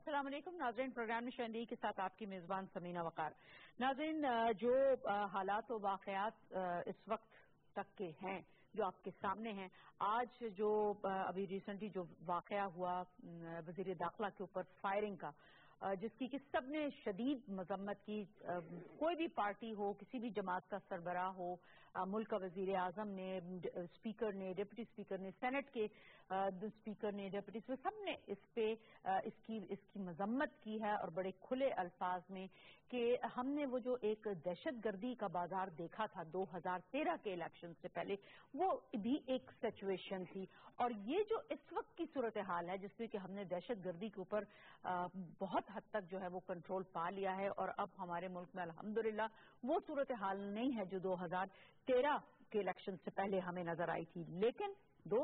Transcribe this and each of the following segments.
अस्सलाम वालेकुम नाज़रीन, प्रोग्राम में शंदी के साथ आपकी मेज़बान समीना वकार। नाज़रीन, जो हालात व वाक़यात इस वक्त तक के हैं जो आपके सामने हैं, आज जो अभी रिसेंटली जो वाक़या हुआ वज़ीर दाखिला के ऊपर फायरिंग का, जिसकी कि सब ने शदीद मजम्मत की, कोई भी पार्टी हो, किसी भी जमात का सरबराह हो, मुल्क का वज़ीर आज़म ने, स्पीकर ने, डिप्टी स्पीकर ने, सेनेट के स्पीकर ने, डिप्टी स्पीकर, सब ने इस पे इसकी मजम्मत की है और बड़े खुले अल्फाज में कि हमने वो जो एक दहशतगर्दी का बाजार देखा था 2013 के इलेक्शन से पहले, वो भी एक सिचुएशन थी। और ये जो इस वक्त की सूरत हाल है जिसमें कि हमने दहशतगर्दी के ऊपर बहुत हद तक जो है वो कंट्रोल पा लिया है और अब हमारे मुल्क में अल्हम्दुलिल्लाह वो सूरत हाल नहीं है जो 2013 के इलेक्शन से पहले हमें नजर आई थी। लेकिन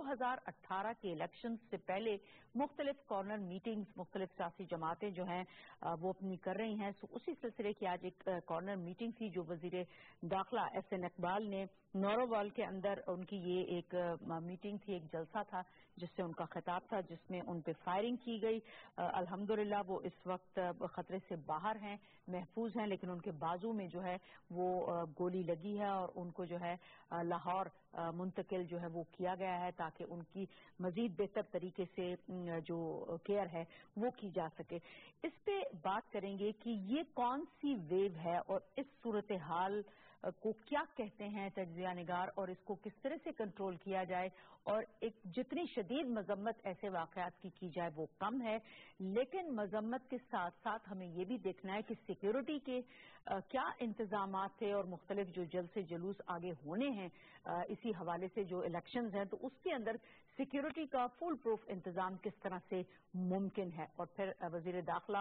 2018 के इलेक्शन से पहले मुख्तलिफ कॉर्नर मीटिंग्स, मुख्तलिफ सियासी जमातें जो हैं वो अपनी कर रही हैं। उसी सिलसिले की आज एक कॉर्नर मीटिंग थी जो वजीर दाखिला एहसन इकबाल ने नौरोवाल के अंदर, उनकी ये एक मीटिंग थी, एक जलसा था जिससे उनका खिताब था, जिसमें उन पे फायरिंग की गई। अल्हम्दुलिल्लाह वो इस वक्त खतरे से बाहर हैं, महफूज हैं, लेकिन उनके बाजू में जो है वो गोली लगी है और उनको जो है लाहौर मुंतकिल जो है वो किया गया है ताकि उनकी मजीद बेहतर तरीके से जो केयर है वो की जा सके। इस पे बात करेंगे कि ये कौन सी वेव है और इस सूरत हाल को क्या कहते हैं तज्ज़िया निगार, और इसको किस तरह से कंट्रोल किया जाए। और एक जितनी शदीद मजम्मत ऐसे वाक़यात की जाए वो कम है, लेकिन मजम्मत के साथ साथ हमें ये भी देखना है कि सिक्योरिटी के क्या इंतजाम थे और मुख्तलिफ जो जलसे जुलूस आगे होने हैं इसी हवाले से जो इलेक्शंस हैं, तो उसके अंदर सिक्योरिटी का फुल प्रूफ इंतजाम किस तरह से मुमकिन है। और फिर वजीर दाखिला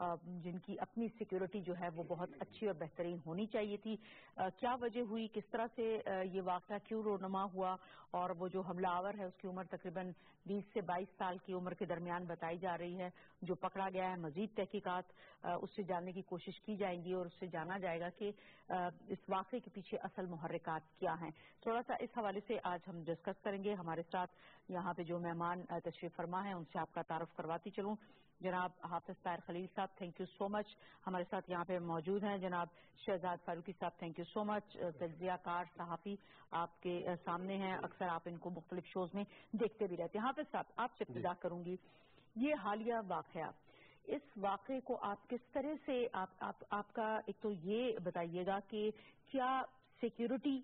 जिनकी अपनी सिक्योरिटी जो है वो बहुत अच्छी और बेहतरीन होनी चाहिए थी, क्या वजह हुई, किस तरह से ये वाक़या क्यों रोनुमा हुआ, और वो जो हमलावर है उसकी उम्र तकरीबन 20 से 22 साल की उम्र के दरमियान बताई जा रही है, जो पकड़ा गया है। मजीद तहकीकात उससे जानने की कोशिश की जाएंगी और उससे जाना जाएगा कि इस वाक़े के पीछे असल मुहर्रिकात क्या हैं। थोड़ा सा इस हवाले से आज हम डिस्कस करेंगे। हमारे साथ यहाँ पे जो मेहमान तशरीफ फरमा है उनसे आपका तारुफ करवाती चलूँ। जनाब हाफिज ताहिर खलील साहब, थैंक यू सो मच, हमारे साथ यहाँ पे मौजूद हैं। जनाब शहजाद फारूकी साहब, थैंक यू सो मच, तज्ज़ियाकार सहाफ़ी आपके सामने हैं, अक्सर आप इनको मुख्तलिफ शोज में देखते भी रहते हैं। हाफिज साहब, आपसे इब्तिदा करूंगी, ये हालिया वाक़या, इस वाक़े को आप किस तरह से आपका एक तो ये बताइएगा कि क्या सिक्योरिटी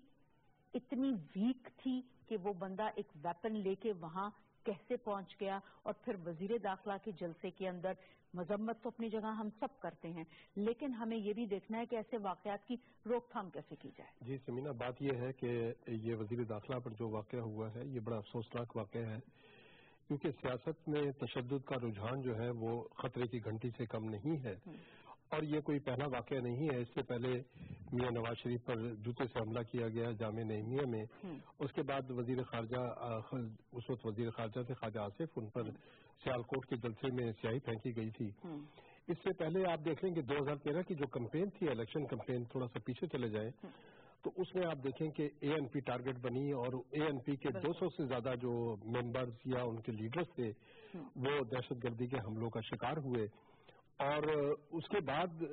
इतनी वीक थी कि वो बंदा एक वेपन लेके वहां कैसे पहुंच गया, और फिर वजीर दाखिला के जलसे के अंदर मजम्मत तो अपनी जगह हम सब करते हैं, लेकिन हमें ये भी देखना है कि ऐसे वाकयात की रोकथाम कैसे की जाए। जी समीना, बात यह है कि ये वजीर दाखिला पर जो वाकया हुआ है ये बड़ा अफसोसनाक वाकया है, क्योंकि सियासत में तशद्दुद का रुझान जो है वो खतरे की घंटी से कम नहीं है। और ये कोई पहला वाकया नहीं है, इससे पहले मियां नवाज शरीफ पर जूते से हमला किया गया जामे नईमिया में। उसके बाद वजीर खारजा, उस वक्त वजीर खारजा थे ख्वाजा आसिफ, उन पर सियालकोट के जलसे में स्याही फेंकी गई थी। इससे पहले आप देख लें कि 2013 की जो कैंपेन थी, इलेक्शन कैंपेन, थोड़ा सा पीछे चले जाए तो उसमें आप देखें कि एएनपी टारगेट बनी और एएनपी के 200 से ज्यादा जो मेंबर्स या उनके लीडर्स थे वो दहशतगर्दी के हमलों का शिकार हुए। और उसके बाद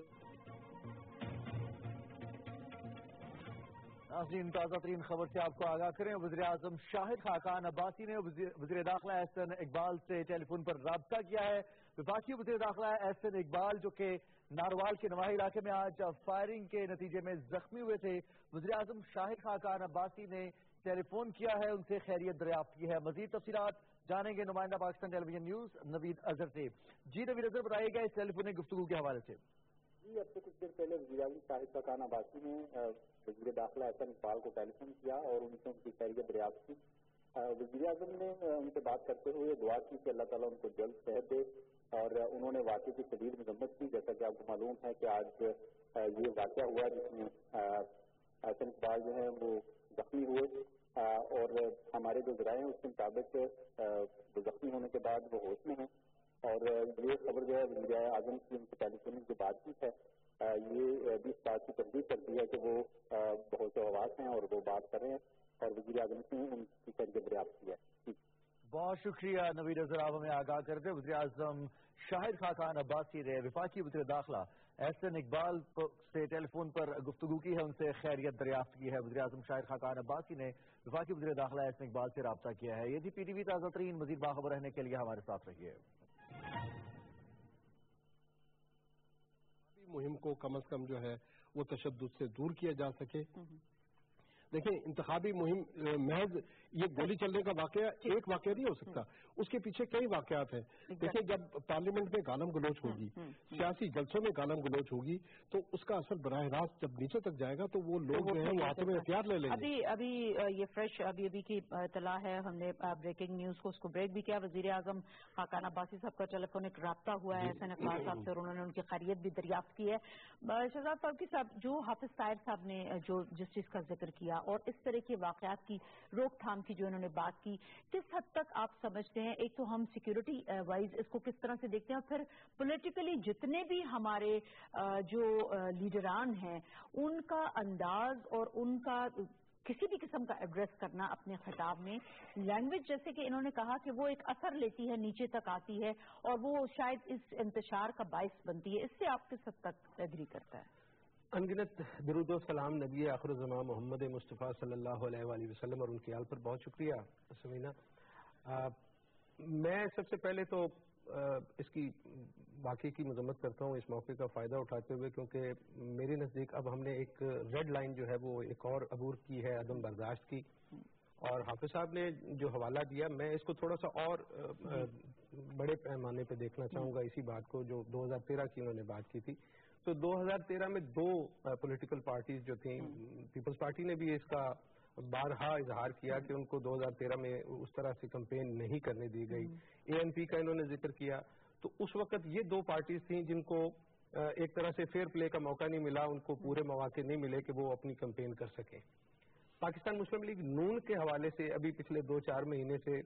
नाज़रीन, ताज़ा तरीन खबर से आपको आगाह करें, वज़ीर आज़म शाहिद खाकान अब्बासी ने वज़ीर दाखिला एहसन इकबाल से टेलीफोन पर राब्ता किया है। वफाकी वज़ीर दाखिला एहसन इकबाल जो कि नारवाल के नवाही इलाके में आज फायरिंग के नतीजे में जख्मी हुए थे, वज़ीर आज़म शाहिद खाकान अब्बासी ने टेलीफोन किया है, उनसे खैरियत दरियाफ्त की है। मज़ीद तफसीलात जानेंगे नुमाइंदा पाकिस्तान टेलीविजन न्यूज़ नवीद अजहर से। जी नवीद अजहर, बताइएगा इस टेलीफोनिक गुफ्तगू के हवाले से। जी, अब से कुछ देर पहले वज़ीर आज़म शाहिद खाकान अब्बासी ने वज़ीर दाखिला एहसन इकबाल को टेलीफोन किया और उनसे उनकी खैरियत दरियाफ्त की। वज़ीर आज़म ने उनसे बात करते हुए दुआ की कि अल्लाह ताला उनको जल्द सेहत दे, और उन्होंने वाक़े की शदीद मजम्मत की। जैसा कि आपको मालूम है कि आज ये वाक़या हुआ जिसमें एहसन इकबाल जो है वो जख्मी हुए, और हमारे जो ज़राए हैं उसके मुताबिक वो जख्मी होने के बाद वो होश में हैं। और ये खबर जो है वज़ीर आज़म की उनसे टेलीफोनिक जो बातचीत है ये भी इस बात की तस्दीक करती है कि वो बहुत हवास हैं और वो बात कर रहे हैं, और वज़ीर आज़म से उनकी खैरियत दरियाफ्त की है। बहुत शुक्रिया नवीद अजहर, आप हमें आगाह करते। वज़ीर आज़म شاہد خاقان عباسی نے وفاقی وزیر داخلہ احسن اقبال سے ٹیلی فون پر گفتگو کی ہے، ان سے خیریت دریافت کی ہے۔ وزیر اعظم شاہد خاقان عباسی نے وفاقی وزیر داخلہ احسن اقبال سے رابطہ کیا ہے۔ یہ تھی پی ٹی وی تازہ ترین، مزید باخبر رہنے کے لیے ہمارے ساتھ رہیے۔ مہم کو کم از کم جو ہے وہ تشدد سے دور کیا جا سکے۔ دیکھیں انتخابی مہم محض یہ گولی چلنے کا واقعہ ایک واقعہ نہیں ہو سکتا، اس کے پیچھے کئی واقعات ہیں۔ دیکھیں جب پارلیمنٹ میں گالم گلوچ ہوگی، سیاسی جلسوں میں گالم گلوچ ہوگی، تو اس کا اثر براہ راست جب نیچے تک جائے گا تو وہ لوگ جو ہیں وہ ہاتھوں میں ہتھیار لے لیں گے۔ ابھی یہ فریش ابھی کی اطلاع ہے، ہم نے بریکنگ نیوز کو اس کو بریک بھی کیا۔ وزیر اعظم خاقان عباسی صاحب کا ٹیلی فونک رابطہ ہوا ہے احسن اقبال صاحب سے اور انہوں نے ان کی خیریت بھی دریافت کی ہے۔ شہزاد فاروقی صاحب، جو حافظ طاہر صاحب نے جو جس چیز کا ذکر کیا اور اس طرح کے واقعات کی روک تھام کی جو انہوں نے بات کی، کس حد تک آپ سمجھتے ہیں، ایک تو ہم سیکیورٹی وائز اس کو کس طرح سے دیکھتے ہیں، اور پھر پولیٹیکلی جتنے بھی ہمارے جو لیڈران ہیں ان کا انداز اور ان کا کسی بھی قسم کا ایڈریس کرنا اپنے خطاب میں، لینگویج جیسے کہ انہوں نے کہا کہ وہ ایک اثر لیتی ہے، نیچے تک آتی ہے اور وہ شاید اس انتشار کا باعث بنتی ہے، اس سے آپ کس حد تک ایگری کرتا ہے؟ انگنت درود و سلام نبی آخر الزمان محمد مصطفیٰ صلی اللہ علیہ وآلہ وسلم اور ان کے آل پر بہت شکریہ سمینا۔ میں سب سے پہلے تو اس کی واقعے کی مذمت کرتا ہوں اس موقع کا فائدہ اٹھاتے ہوئے، کیونکہ میرے نزدیک اب ہم نے ایک ریڈ لائن جو ہے وہ ایک اور عبور کی ہے عدم برداشت کی، اور حافظ صاحب نے جو حوالہ دیا میں اس کو تھوڑا سا اور بڑے پیمانے پہ دیکھنا چاہوں گا اسی بات کو جو 2013 کی انہوں نے بات کی تھی۔ تو 2013 میں دو پولیٹیکل پارٹیز جو تھیں، پیپلز پارٹی نے بھی اس کا بارہا اظہار کیا کہ ان کو 2013 میں اس طرح سے کمپین نہیں کرنے دی گئی، اے این پی کا انہوں نے ذکر کیا۔ تو اس وقت یہ دو پارٹیز تھیں جن کو ایک طرح سے فیئر پلے کا موقع نہیں ملا، ان کو پورے مواقع نہیں ملے کہ وہ اپنی کمپین کر سکیں۔ پاکستان مسلم لیگ نون کے حوالے سے ابھی پچھلے 2-4 مہینے سے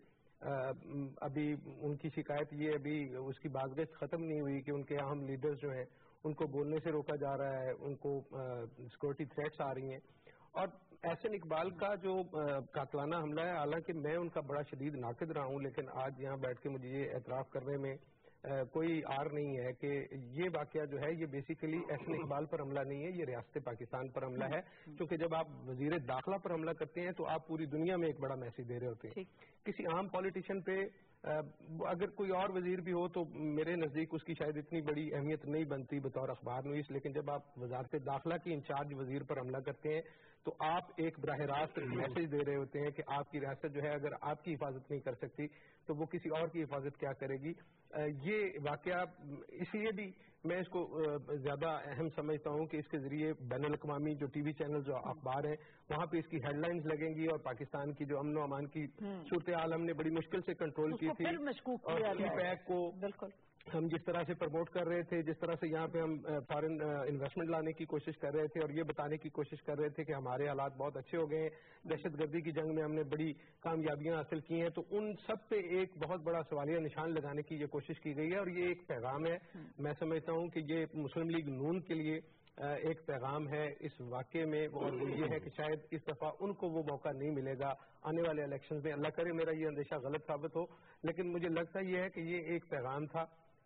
ابھی ان کی شکایت یہ ابھی اس کی بازگشت ختم نہیں ہوئی کہ ان کے اہم لیڈرز جو ہیں ان کو بولنے سے روکا جا رہا ہے، ان کو سیکورٹی تھریٹس آ رہی ہیں، اور احسن اقبال کا جو قاتلانہ حملہ ہے، حالانکہ میں ان کا بڑا شدید ناقد رہا ہوں، لیکن آج یہاں بیٹھ کے مجھے یہ اعتراف کرنے میں کوئی آر نہیں ہے کہ یہ واقعہ جو ہے یہ بیسیکلی احسن اقبال پر حملہ نہیں ہے، یہ ریاست پاکستان پر حملہ ہے، کیونکہ جب آپ وزیر داخلہ پر حملہ کرتے ہیں تو آپ پوری دنیا میں ایک بڑا میسج دے رہے ہوتے ہیں۔ کسی عام پولیٹیشین پہ اگر کوئی اور وزیر بھی ہو تو میرے نزدیک اس کی شاید اتنی بڑی اہمیت نہیں بنتی بطور اخبار نویس، لیکن جب آپ وزارت داخلہ کی انچارج وزیر پر حملہ کرتے ہیں تو آپ ایک براہ راست میسج دے رہے ہوتے ہیں کہ آپ کی ریاست جو ہے اگر آپ کی حفاظت نہیں کر سکتی تو وہ کسی اور کی حفاظت کیا کرے گی۔ یہ واقعہ اس لیے بھی میں اس کو زیادہ اہم سمجھتا ہوں کہ اس کے ذریعے بین الاقوامی جو ٹی وی چینل جو اخبار ہیں وہاں پہ اس کی ہیڈ لائنز لگیں گی، اور پاکستان کی جو امن و امان کی صورتحال ہم نے بڑی مشکل سے کنٹرول کی تھی، اور سی پیک کو ہم جس طرح سے پروموٹ کر رہے تھے، جس طرح سے یہاں پہ ہم فارن انویسٹمنٹ لانے کی کوشش کر رہے تھے اور یہ بتانے کی کوشش کر رہے تھے کہ ہمارے حالات بہت اچھے ہو گئے ہیں، دہشت گردی کی جنگ میں ہم نے بڑی کامیابیاں حاصل کی ہیں، تو ان سب پہ ایک بہت بڑا سوالیہ نشان لگانے کی یہ کوشش کی گئی ہے، اور یہ ایک پیغام ہے۔ میں سمجھتا ہوں کہ یہ مسلم لیگ نون کے لیے ایک پیغام ہے اس واقعے میں، اور وہ یہ ہے کہ شاید اس دفعہ ان کو وہ موقع نہیں ملے گا آنے والے الیکشنز میں، اللہ کرے میرا یہ اندیشہ غلط ثابت ہو، لیکن مجھے لگتا یہ ہے کہ یہ ایک پیغام تھا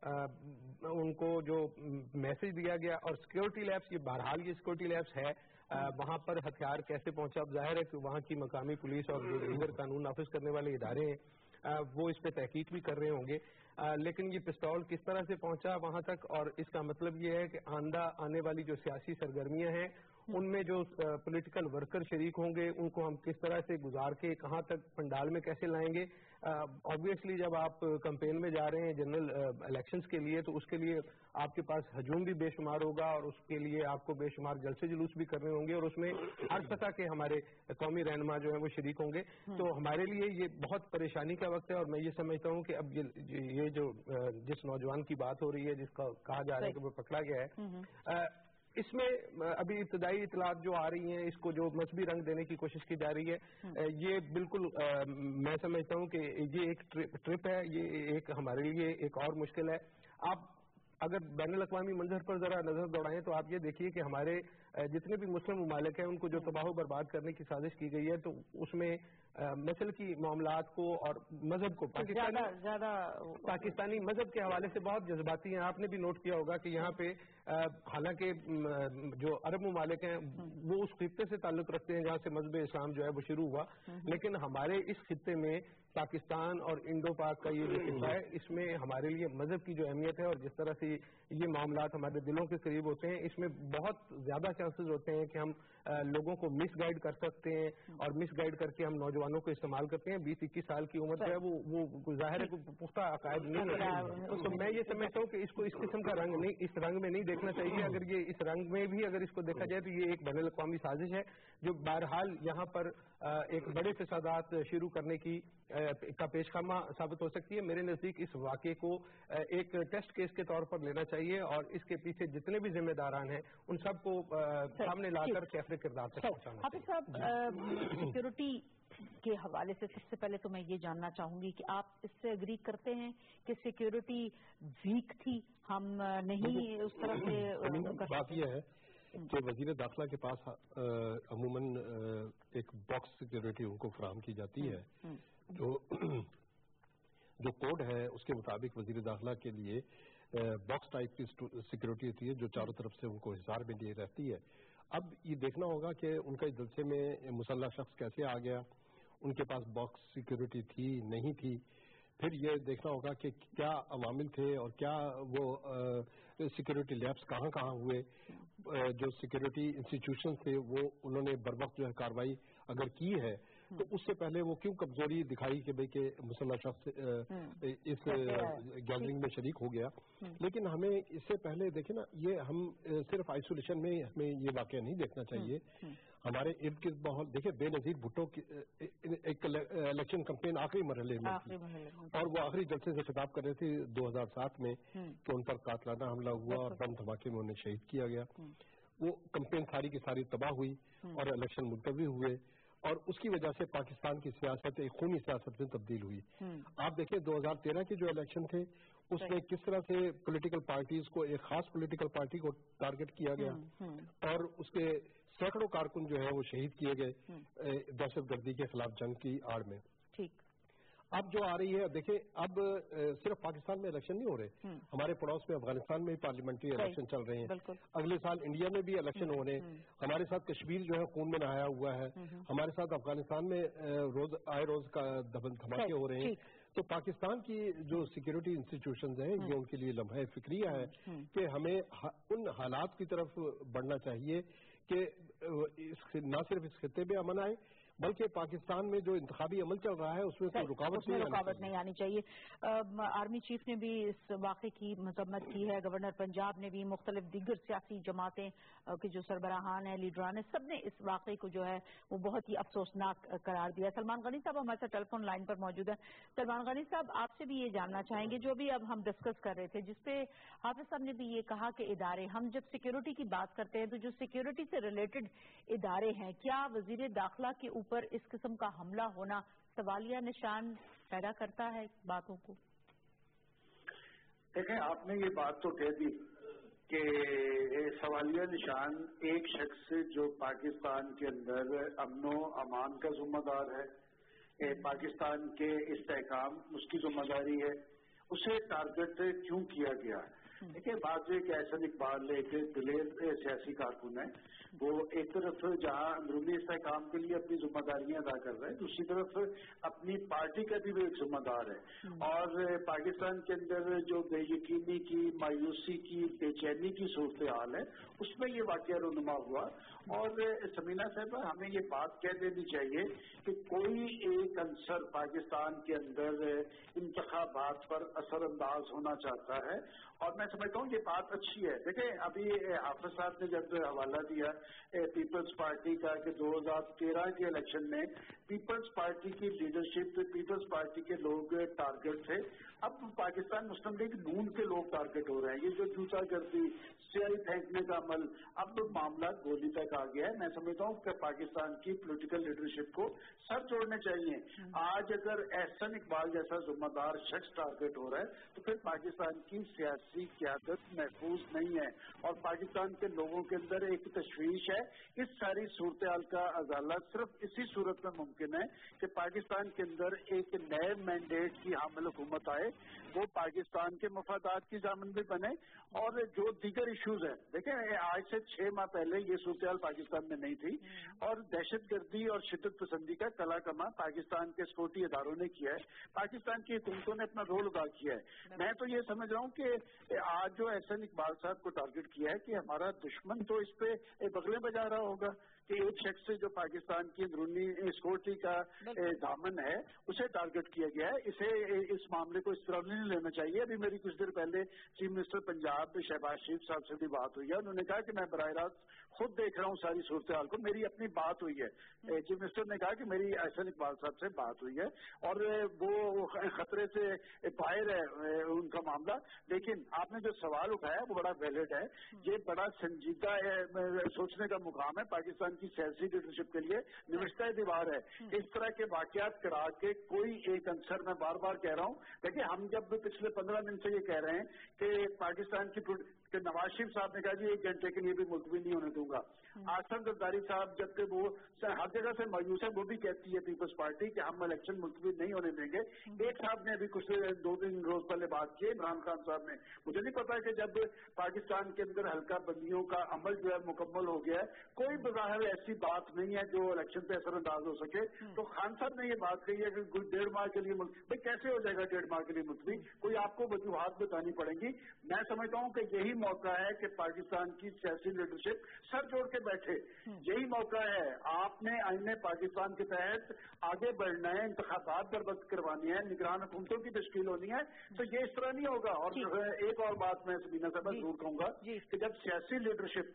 ان کو جو میسج دیا گیا۔ اور سیکورٹی لیبس، یہ بہرحال یہ سیکورٹی لیبس ہے، وہاں پر ہتھیار کیسے پہنچا، اب ظاہر ہے کہ وہاں کی مقامی پولیس اور جو دیگر قانون نافذ کرنے والے ادارے ہیں وہ اس پہ تحقیق بھی کر رہے ہوں گے، لیکن یہ پستول کس طرح سے پہنچا وہاں تک، اور اس کا مطلب یہ ہے کہ آنے والی جو سیاسی سرگرمیاں ہیں ان میں جو پولیٹیکل ورکر شریک ہوں گے ان کو ہم کس طرح سے گزار کے کہاں تک پنڈال میں کیسے لائیں گے۔ آبویسلی جب آپ کمپین میں جا رہے ہیں جنرل الیکشنز کے لیے تو اس کے لیے آپ کے پاس ہجوم بھی بے شمار ہوگا، اور اس کے لیے آپ کو بے شمار جلسے جلوس بھی کرنے ہوں گے، اور اس میں ہر سطح کے ہمارے قومی رہنما جو ہیں وہ شریک ہوں گے، تو ہمارے لیے یہ بہت پریشانی کا وقت ہے۔ اور میں یہ سمجھتا ہوں کہ اب یہ جو جس نوجوان کی بات ہو رہی ہے جس کا کہا جا رہا ہے کہ وہ پکڑا گیا ہے، اس میں ابھی ابتدائی اطلاعات جو آ رہی ہیں اس کو جو مذہبی رنگ دینے کی کوشش کی جا رہی ہے، یہ بالکل میں سمجھتا ہوں کہ یہ ایک ٹرپ ہے، یہ ایک ہمارے لیے ایک اور مشکل ہے۔ آپ اگر بین الاقوامی منظر پر ذرا نظر دوڑائیں تو آپ یہ دیکھیے کہ ہمارے جتنے بھی مسلم ممالک ہیں ان کو جو تباہ و برباد کرنے کی سازش کی گئی ہے تو اس میں نسل کی معاملات کو اور مذہب کو پاکستانی مذہب کے حوالے سے بہت جذباتی ہیں. آپ نے بھی نوٹ کیا ہوگا کہ یہاں پہ حالانکہ جو عرب ممالک ہیں وہ اس خطے سے تعلق رکھتے ہیں جہاں سے مذہب اسلام جو ہے وہ شروع ہوا, لیکن ہمارے اس خطے میں پاکستان اور انڈو پاک کا یہ جو خطہ ہے اس میں ہمارے لیے مذہب کی جو اہمیت ہے اور جس طرح سے یہ معاملات ہمارے دلوں کے قریب ہوتے ہیں, اس میں بہت زیادہ چانسز ہوتے ہیں کہ ہم لوگوں کو مس گائیڈ کر سکتے ہیں اور مس گائیڈ کر کے ہم نوجوانوں کو استعمال کرتے ہیں. 20-21 سال کی عمر جو ہے وہ ظاہر ہے پختہ عقائد نہیں ہے, تو میں یہ سمجھتا ہوں کہ اس کو اس قسم کا رنگ نہیں, اس رنگ میں نہیں دیکھنا چاہیے. اگر یہ اس رنگ میں بھی اگر اس کو دیکھا جائے تو یہ ایک بین الاقوامی سازش ہے جو بہرحال یہاں پر ایک بڑے فسادات شروع کرنے کا پیش خامہ ثابت ہو سکتی ہے. میرے نزدیک اس واقعے کو ایک ٹیسٹ کیس کے طور پر لینا چاہیے اور اس کے پیچھے جتنے بھی ذمہ داران ہیں ان سب کو سامنے لا کر کیفر کردار تک پہنچانا چاہیے. حافظ صاحب, سیکورٹی کے حوالے سے سب سے پہلے تو میں یہ جاننا چاہوں گی کہ آپ اس سے اگری کرتے ہیں کہ سیکورٹی ویک تھی, ہم نہیں اس طرح سے. بات یہ ہے کہ وزیر داخلہ کے پاس عموماً ایک باکس سیکورٹی ان کو فراہم کی جاتی ہے, جو کوڈ ہے اس کے مطابق وزیر داخلہ کے لیے باکس ٹائپ کی سیکورٹی ہوتی ہے جو چاروں طرف سے ان کو حصار میں لیے رہتی ہے. اب یہ دیکھنا ہوگا کہ ان کا جلسے میں مسلح شخص کیسے آ گیا, ان کے پاس باکس سیکورٹی تھی نہیں تھی, پھر یہ دیکھنا ہوگا کہ کیا عوامل تھے اور کیا وہ سیکورٹی لیبس کہاں کہاں ہوئے, جو سیکورٹی انسٹیٹیوشن تھے وہ انہوں نے بر وقت جو ہے کارروائی اگر کی ہے تو اس سے پہلے وہ کیوں کمزوری دکھائی کہ بھئی کہ مسلح شخص اس گیدرنگ میں شریک ہو گیا. لیکن ہمیں اس سے پہلے دیکھیں نا, یہ ہم صرف آئسولیشن میں ہمیں یہ واقعہ نہیں دیکھنا چاہیے. ہمارے ارد گرد بہت دیکھیں, بے نظیر بھٹو کی ایک الیکشن کمپین آخری مرحلے میں تھی اور وہ آخری جلسے سے خطاب کر رہے تھے 2007 میں کہ ان پر قاتلانہ حملہ ہوا اور بم دھماکے میں انہیں شہید کیا گیا. وہ کمپین ساری کی ساری تباہ ہوئی اور الیکشن ملتوی ہوئے اور اس کی وجہ سے پاکستان کی سیاست ایک خونی سیاست میں تبدیل ہوئی. آپ دیکھیں 2013 کے جو الیکشن تھے اس میں کس طرح سے پولیٹیکل پارٹیز کو, ایک خاص پولیٹیکل پارٹی کو ٹارگٹ کیا گیا اور اس کے سینکڑوں کارکن جو ہے وہ شہید کیے گئے دہشت گردی کے خلاف جنگ کی آڑ میں. اب جو آ رہی ہے دیکھیں, اب صرف پاکستان میں الیکشن نہیں ہو رہے, ہمارے پڑوس میں افغانستان میں بھی پارلیمنٹری الیکشن چل رہے ہیں, اگلے سال انڈیا میں بھی الیکشن ہو رہے ہیں, ہمارے ساتھ کشمیر جو ہے خون میں نہایا ہوا ہے, ہمارے ساتھ افغانستان میں روز کا دھماکے ہو رہے ہیں. تو پاکستان کی جو سیکورٹی انسٹیٹیوشنز ہیں یہ ان کے لیے لمحہ فکریہ ہے کہ ہمیں ان حالات کی طرف بڑھنا چاہیے کہ نہ صرف اس خطے میں امن آئے بلکہ پاکستان میں جو انتخابی عمل چل رہا ہے اس میں کوئی رکاوٹ نہیں آنی چاہیے. آرمی چیف نے بھی اس واقعے کی مذمت کی ہے, گورنر پنجاب نے بھی, مختلف دیگر سیاسی جماعتیں کے جو سربراہان ہیں, لیڈران ہیں, سب نے اس واقعے کو جو ہے وہ بہت ہی افسوسناک قرار دیا. سلمان غنی صاحب ہمارے ساتھ ٹیلی فون لائن پر موجود ہیں. سلمان غنی صاحب, آپ سے بھی یہ جاننا چاہیں گے جو بھی اب ہم ڈسکس کر رہے تھے جس پہ حافظ صاحب نے بھی یہ کہا کہ ادارے, ہم جب سیکورٹی کی بات کرتے ہیں تو جو سیکورٹی سے ریلیٹڈ ادارے ہیں, کیا وزیر داخلہ کے اوپر اس قسم کا حملہ ہونا سوالیہ نشان پیدا کرتا ہے باتوں کو؟ دیکھیں, آپ نے یہ بات تو کہہ دی کہ سوالیہ نشان ایک شخص جو پاکستان کے اندر امن و امان کا ذمہ دار ہے, پاکستان کے استحکام اس کی ذمہ داری ہے, اسے ٹارگٹ کیوں کیا گیا ہے. دیکھیں, بات یہ کہ احسن اقبال ایک دلیر سیاسی کارکن ہے, وہ ایک طرف جہاں اندرونی استحکام کے لیے اپنی ذمہ داریاں ادا کر رہے ہیں, دوسری طرف اپنی پارٹی کا بھی وہ ایک ذمہ دار ہے. اور پاکستان کے اندر جو بے یقینی کی, مایوسی کی, بے چینی کی صورتحال ہے اس میں یہ واقعہ رونما ہوا. اور سمینہ صاحبہ, ہمیں یہ بات کہہ دینی چاہیے کہ کوئی ایک عنصر پاکستان کے اندر انتخابات پر اثر انداز ہونا چاہتا ہے اور میں سمجھتا ہوں یہ بات اچھی ہے. دیکھیں, ابھی حافظ صاحب نے جب حوالہ دیا پیپلز پارٹی کا کہ 2013 کے الیکشن میں پیپلز پارٹی کی لیڈرشپ, پیپلز پارٹی کے لوگ ٹارگٹ تھے, اب پاکستان مسلم لیگ نون کے لوگ ٹارگٹ ہو رہے ہیں. یہ جو جوتا گردی, سیائی फेंकने का अमल, अब मामला गोली तक आ गया है। मैं समझता हूँ कि पाकिस्तान की पॉलिटिकल लीडरशिप को सर छोड़ने चाहिए। आज अगर एहसन इकबाल जैसा जिम्मेदार शख्स टारगेट हो रहा है तो फिर पाकिस्तान की सियासी क़यादत महफूज नहीं है, और पाकिस्तान के लोगों के अंदर एक तशवीश है। इस सारी सूरत हाल का अजाला सिर्फ इसी सूरत में मुमकिन है कि पाकिस्तान के अंदर एक नए मैंडेट की हामिल हुकूमत आए, वो पाकिस्तान के मफादात की जामिन भी बने, और जो दीगर इश्यूज हैं, देखें आज से 6 माह पहले ये सूरत हाल पाकिस्तान में नहीं थी, और दहशतगर्दी और शिद्दत पसंदी का कला कमा पाकिस्तान के सिक्योरिटी इदारों ने किया है, पाकिस्तान की हुकूमतों ने अपना रोल अदा किया है। मैं तो ये समझ रहा हूँ कि आज जो एहसन इकबाल साहब को टारगेट किया है कि हमारा दुश्मन तो इस पे बगले बजा रहा होगा कि एक शख्स से जो पाकिस्तान की अंदरूनी सिक्योरिटी का दामन है उसे टारगेट किया गया है। इस मामले को इस तरह नहीं लेना चाहिए। अभी मेरी कुछ देर पहले चीफ मिनिस्टर पंजाब शहबाज शरीफ साहब से भी बात हुई है, उन्होंने कहा कि मैं बराह रास्त खुद देख रहा हूँ सारी सूरत हाल को, मेरी अपनी बात हुई है। चीफ मिनिस्टर ने कहा कि मेरी एहसन इकबाल साहब से बात हुई है और वो खतरे से बाहर है उनका मामला। लेकिन आपने जो सवाल उठाया वो बड़ा वैलिड है, ये बड़ा संजीदा सोचने का मुकाम है पाकिस्तान की सियासी लीडरशिप के लिए। निविष्टा दीवार है इस तरह के वाकयात करा के कोई एक आंसर, मैं बार बार कह रहा हूँ। देखिए हम जब पिछले 15 दिन से ये कह रहे हैं कि पाकिस्तान की नवाज शरीफ साहब ने कहा जी 1 घंटे के लिए भी मुलतवी नहीं होने दूंगा। आसम जरदारी साहब जबकि वो हर जगह से मायूस है, वो भी कहती है पीपल्स पार्टी कि हम इलेक्शन मुलतवी नहीं होने देंगे। एक साहब ने अभी कुछ 2-3 रोज पहले बात की, इमरान खान साहब ने। मुझे नहीं पता कि जब पाकिस्तान के अंदर हल्का बंदियों का अमल जो है मुकम्मल हो गया है, कोई बज़ाहिर ऐसी बात नहीं है जो इलेक्शन पे असरअंदाज हो सके। तो खान साहब ने ये बात कही है कि कुछ 1.5 माह के लिए भाई कैसे हो जाएगा 1.5 माह के लिए मुलतवी, कोई आपको वजूहात बतानी पड़ेंगी। मैं समझता हूँ कि यही मौका है कि पाकिस्तान की सियासी लीडरशिप सर जोड़ के बैठे, यही मौका है। आपने आईने पाकिस्तान के तहत आगे बढ़ना है, इंतखाबात बर्बाद करवानी है, निगरान हुकूमतों की तश्कील होनी है, तो ये इस तरह नहीं होगा। और एक और बात मैं सबीना साहब जरूर कहूंगा कि जब सियासी लीडरशिप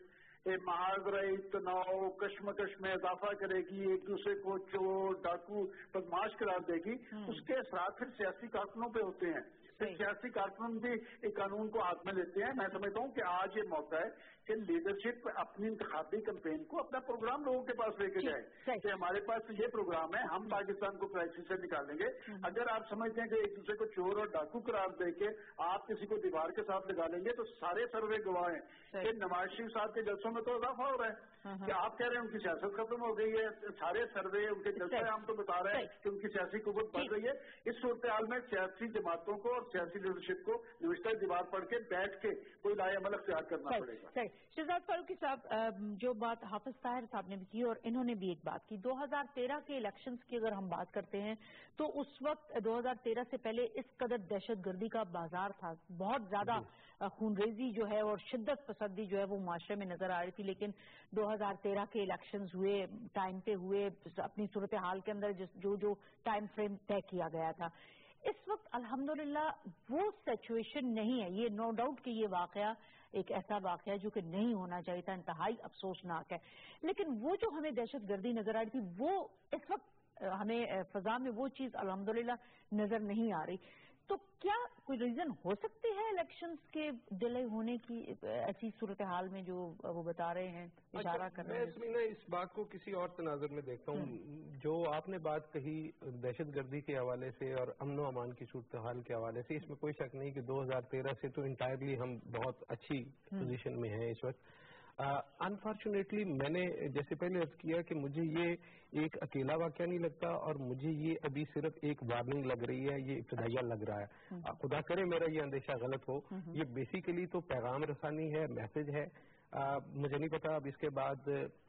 महाजराई तनाव कश्मकश में इजाफा करेगी, एक दूसरे को चोर डाकू बदमाश करार देगी, उसके असरात फिर सियासी कारकुनों पे होते हैं। सियासी कारकुन भी एक कानून को हाथ में लेते हैं। मैं समझता हूँ कि आज ये मौका है कि लीडरशिप अपनी इंतखाबी कैंपेन को अपना प्रोग्राम लोगों के पास लेके जाए कि हमारे पास ये प्रोग्राम है, हम पाकिस्तान को क्राइसिस से निकालेंगे। अगर आप समझते हैं कि एक दूसरे को चोर और डाकू करार देके आप किसी को दीवार के साथ लगा लेंगे, तो सारे सर्वे गवाह हैं कि नवाज शरीफ साहब के जलसों में तो इजाफा हो रहा है कि आप कह रहे हैं उनकी सियासत खत्म हो गई है। सारे सर्वे उनके जलसे हम तो बता रहे हैं कि उनकी सियासी कुव्वत बढ़ रही है। इस सूरत हाल में सियासी जमातों को और सियासी लीडरशिप को निविष्टा दीवार पढ़ के बैठ के कोई लाए अमल अख्तियार करना पड़ेगा। शहजाद फारूकी साहब, जो बात हाफिज ताहिर साहब ने भी की और इन्होंने भी एक बात की, 2013 के इलेक्शंस की अगर हम बात करते हैं तो उस वक्त 2013 से पहले इस कदर दहशतगर्दी का बाजार था, बहुत ज्यादा खूनरेजी जो है और शिद्दत पसंदी जो है वो माशरे में नजर आ रही थी। लेकिन 2013 के इलेक्शंस हुए, टाइम पे हुए, अपनी सूरत हाल के अंदर जो टाइम फ्रेम तय किया गया था, इस वक्त अल्हम्दुलिल्लाह वो सिचुएशन नहीं है। ये नो डाउट कि ये वाकया एक ऐसा वाकया जो कि नहीं होना चाहिए था, इंतहाई अफसोसनाक है। लेकिन वो जो हमें दहशतगर्दी नजर आ रही थी वो इस वक्त हमें फजा में वो चीज अल्हम्दुलिल्लाह नजर नहीं आ रही। तो क्या कोई रीजन हो सकती है इलेक्शंस के डिले होने की ऐसी सूरत हाल में जो वो बता रहे हैं, इशारा कर रहे हैं? मैं इस बात को किसी और तनाजुर में देखता हूँ। जो आपने बात कही दहशतगर्दी के हवाले से और अमन अमान की सूरत हाल के हवाले से, इसमें कोई शक नहीं कि 2013 से तो इंटायरली हम बहुत अच्छी पोजीशन में हैं इस वक्त। अनफॉर्चुनेटली मैंने जैसे पहले अर्ज किया कि मुझे ये एक अकेला वाकया नहीं लगता और मुझे ये अभी सिर्फ एक वार्निंग लग रही है, ये इब्तदाइया लग रहा है। खुदा करे मेरा ये अंदेशा गलत हो। ये बेसिकली तो पैगाम रसानी है, मैसेज है। मुझे नहीं पता अब इसके बाद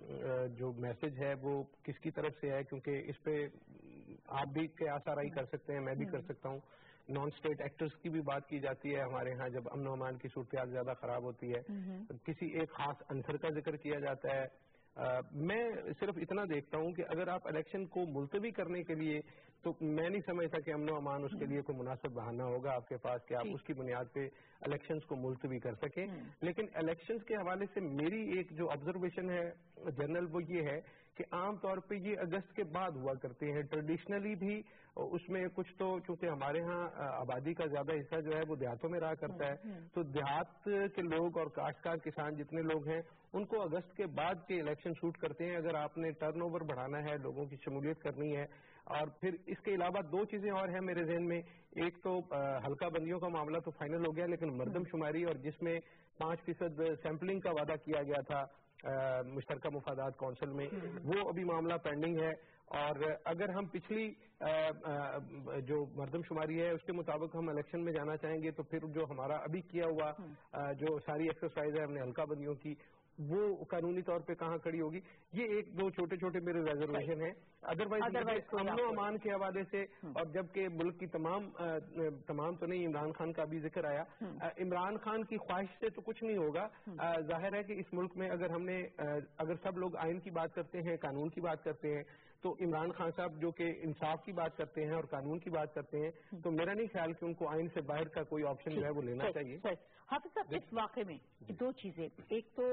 जो मैसेज है वो किसकी तरफ से है, क्योंकि इस पे आप भी कयास आराई कर सकते हैं, मैं भी कर सकता हूँ। नॉन स्टेट एक्टर्स की भी बात की जाती है हमारे यहाँ जब अमन अमान की सूरत ज्यादा खराब होती है, किसी एक खास अंसर का जिक्र किया जाता है। मैं सिर्फ इतना देखता हूँ कि अगर आप इलेक्शन को मुलतवी करने के लिए, तो मैं नहीं समझता कि अमन अमान उसके लिए कोई मुनासिब बहाना होगा आपके पास कि आप उसकी बुनियाद पे इलेक्शंस को मुलतवी कर सकें। लेकिन इलेक्शंस के हवाले से मेरी एक जो ऑब्जर्वेशन है जनरल वो ये है کہ عام طور پہ یہ اگست کے بعد ہوا کرتے ہیں. ٹریڈیشنلی بھی اس میں کچھ تو چونکہ ہمارے ہاں آبادی کا زیادہ حصہ جو ہے وہ دیہاتوں میں رہا کرتا ہے, تو دیہات کے لوگ اور کاشتکار کسان جتنے لوگ ہیں ان کو اگست کے بعد کے الیکشن سوٹ کرتے ہیں. اگر آپ نے ٹرن اوور بڑھانا ہے, لوگوں کی شمولیت کرنی ہے, اور پھر اس کے علاوہ دو چیزیں اور ہیں میرے ذہن میں. ایک تو حلقہ بندیوں کا معاملہ تو فائنل ہو گیا, لیکن مردم شماری اور جس میں 5% سیمپلنگ کا وعدہ کیا گیا تھا مشترکہ مفادات کونسل میں, وہ ابھی معاملہ پینڈنگ ہے. اور اگر ہم پچھلی جو مردم شماری ہے اس کے مطابق ہم الیکشن میں جانا چاہیں گے تو پھر جو ہمارا ابھی کیا ہوا جو ساری ایکسرسائز ہے ہم نے حلقہ بندیوں کی, وہ قانونی طور پہ کہاں کھڑی ہوگی. یہ ایک دو چھوٹے چھوٹے میرے ریزرویشن ہیں. ادروائز امن و امان کے حوالے سے, اور جبکہ ملک کی تمام تو نہیں, عمران خان کا بھی ذکر آیا, عمران خان کی خواہش سے تو کچھ نہیں ہوگا. ظاہر ہے کہ اس ملک میں اگر سب لوگ آئین کی بات کرتے ہیں, قانون کی بات کرتے ہیں, تو عمران خان صاحب جو کہ انصاف کی بات کرتے ہیں اور قانون کی بات کرتے ہیں, تو میرا نہیں خیال کہ ان کو آئین سے باہر کا کوئی آپشن جو ہے وہ لینا چاہیے. حافظ صاحب, اس واقعے میں دو چیزیں, ایک تو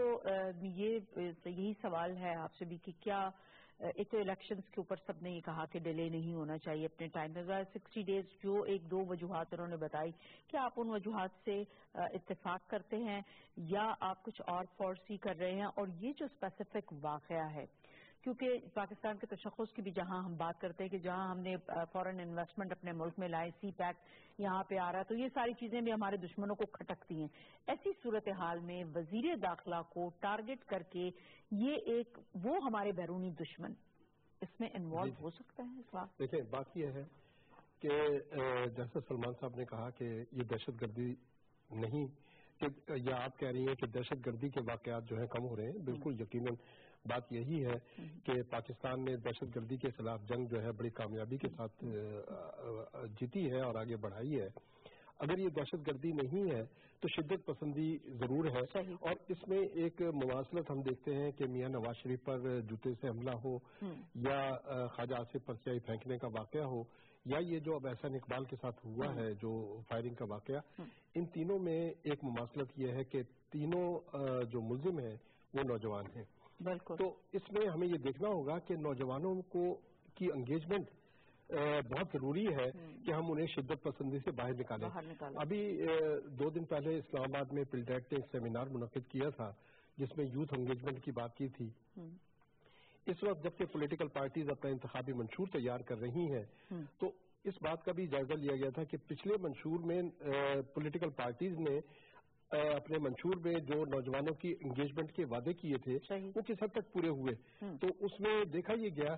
یہی سوال ہے آپ سے بھی کہ کیا ایک تو الیکشنز کے اوپر سب نے یہ کہا کہ ڈیلے نہیں ہونا چاہیے اپنے ٹائم میں, 60 ڈیز جو ایک دو وجوہات انہوں نے بتائی, کیا آپ ان وجوہات سے اتفاق کرتے ہیں یا آپ کچھ اور فورسی کر رہے ہیں؟ اور یہ جو اسپیسیفک واقعہ ہے, کیونکہ پاکستان کے تشخص کی بھی جہاں ہم بات کرتے ہیں کہ جہاں ہم نے فورن انویسٹمنٹ اپنے ملک میں لائے, سی پیک یہاں پہ آ رہا ہے, تو یہ ساری چیزیں بھی ہمارے دشمنوں کو کھٹکتی ہیں. ایسی صورتحال میں وزیر داخلہ کو ٹارگٹ کر کے یہ ایک وہ ہمارے بیرونی دشمن اس میں انوالو ہو سکتا ہے اس وقت؟ دیکھیں, بات یہ ہے کہ جیسے سلمان صاحب نے کہا کہ یہ دہشت گردی نہیں, یا آپ کہہ رہی ہیں کہ دہشت گردی کے واقعات جو ہیں کم ہو رہے ہیں. بالکل یقیناً بات یہی ہے کہ پاکستان نے دہشت گردی کے خلاف جنگ جو ہے بڑی کامیابی کے ساتھ جیتی ہے اور آگے بڑھائی ہے. اگر یہ دہشت گردی نہیں ہے تو شدت پسندی ضرور ہے, اور اس میں ایک مواصلت ہم دیکھتے ہیں کہ میاں نواز شریف پر جوتے سے حملہ ہو, یا خواجہ آصف پر سیاہی پھینکنے کا واقعہ ہو, یا یہ جو اب احسن اقبال کے ساتھ ہوا ہے جو فائرنگ کا واقعہ, ان تینوں میں ایک مماثلت یہ ہے کہ تینوں جو ملزم ہیں وہ نوجوان ہیں. تو اس میں ہمیں یہ دیکھنا ہوگا کہ نوجوانوں کی انگیجمنٹ بہت ضروری ہے کہ ہم انہیں شدت پسندی سے باہر نکالیں. ابھی 2 دن پہلے اسلام آباد میں پلٹیک نے ایک سیمینار منعقد کیا تھا جس میں یوتھ انگیجمنٹ کی بات کی تھی. اس وقت جبکہ پولیٹیکل پارٹیز اپنا انتخابی منشور تیار کر رہی ہیں, تو اس بات کا بھی جائزہ لیا گیا تھا کہ پچھلے منشور میں پولیٹیکل پارٹیز نے اپنے منشور میں جو نوجوانوں کی انگیجمنٹ کے وعدے کیے تھے وہ کس حد تک پورے ہوئے. تو اس میں دیکھا یہ گیا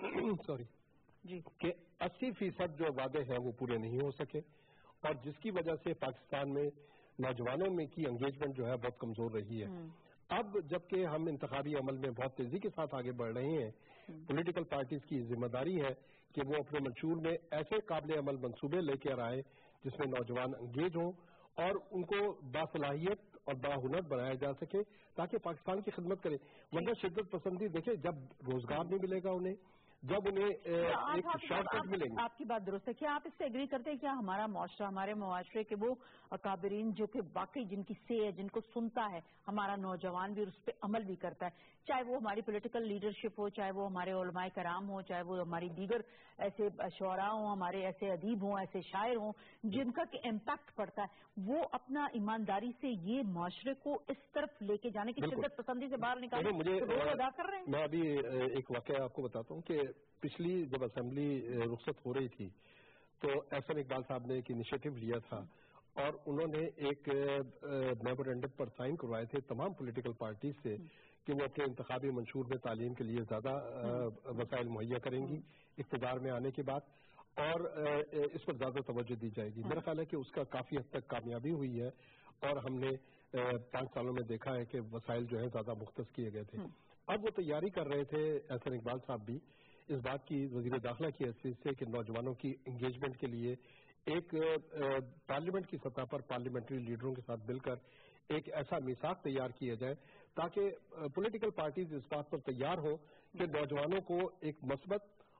کہ 80% جو وعدے ہیں وہ پورے نہیں ہو سکے, اور جس کی وجہ سے پاکستان میں نوجوانوں میں کی انگیجمنٹ جو ہے بہت کمزور رہی ہے. اب جبکہ ہم انتخابی عمل میں بہت تیزی کے ساتھ آگے بڑھ رہے ہیں, پولیٹیکل پارٹیز کی ذمہ داری ہے کہ وہ اپنے منشور میں ایسے قابل عمل منصوبے لے کے آئیں جس میں نوجوان انگیج ہوں اور ان کو باصلاحیت اور باہنر بنایا جا سکے تاکہ پاکستان کی خدمت کریں. ورنہ شدت پسندی دیکھیں, جب روزگار نہیں ملے گا انہیں, جب انہیں ایک شارٹ کٹ ملیں گے. آپ کی بات درست ہے. کیا آپ اس سے ایگری کرتے ہیں کیا ہمارا معاشرہ, ہمارے معاشرے کے وہ اکابرین جو کہ واقعی جن کی سے ہے, جن کو سنتا ہے ہمارا نوجوان بھی اور اس پہ عمل بھی کرتا ہے, چاہے وہ ہماری پولیٹیکل لیڈرشپ ہو, چاہے وہ ہمارے علماء کرام ہوں, چاہے وہ ہماری دیگر ایسے شعراء ہوں, ہمارے ایسے ادیب ہوں, ایسے شاعر ہوں جن کا کہ امپیکٹ پڑتا ہے, وہ اپنا ایمانداری سے یہ معاشرے کو اس طرف لے کے جانے کی شدت پسندی سے باہر نکالنے کی رول ادا کر رہے ہیں؟ میں ابھی ایک واقعہ آپ کو بتاتا ہوں کہ پچھلی جب اسمبلی رخصت ہو رہی تھی تو احسن اقبال صاحب نے ایک انیشیٹو لیا تھا, اور انہوں نے ایک میمورینڈم پر سائن کروائے تھے تمام پولیٹیکل پارٹیز سے کہ وہ اپنے انتخابی منشور میں تعلیم کے لیے زیادہ وسائل مہیا کریں گی اقتدار میں آنے کے بعد, اور اس پر زیادہ توجہ دی جائے گی. میرا خیال ہے کہ اس کا کافی حد تک کامیابی ہوئی ہے, اور ہم نے 5 سالوں میں دیکھا ہے کہ وسائل جو ہے زیادہ مختص کیے گئے تھے. اب وہ تیاری کر رہے تھے احسن اقبال صاحب بھی اس بات کی وزیر داخلہ کی حیثیت سے کہ نوجوانوں کی انگیجمنٹ کے لیے ایک پارلیمنٹ کی سطح پر پارلیمنٹری لیڈروں کے ساتھ مل کر ایک ایسا میثاق تیار کیا جائے تاکہ پولیٹیکل پارٹیز اس بات پر تیار ہو کہ نوجوانوں کو ایک مثبت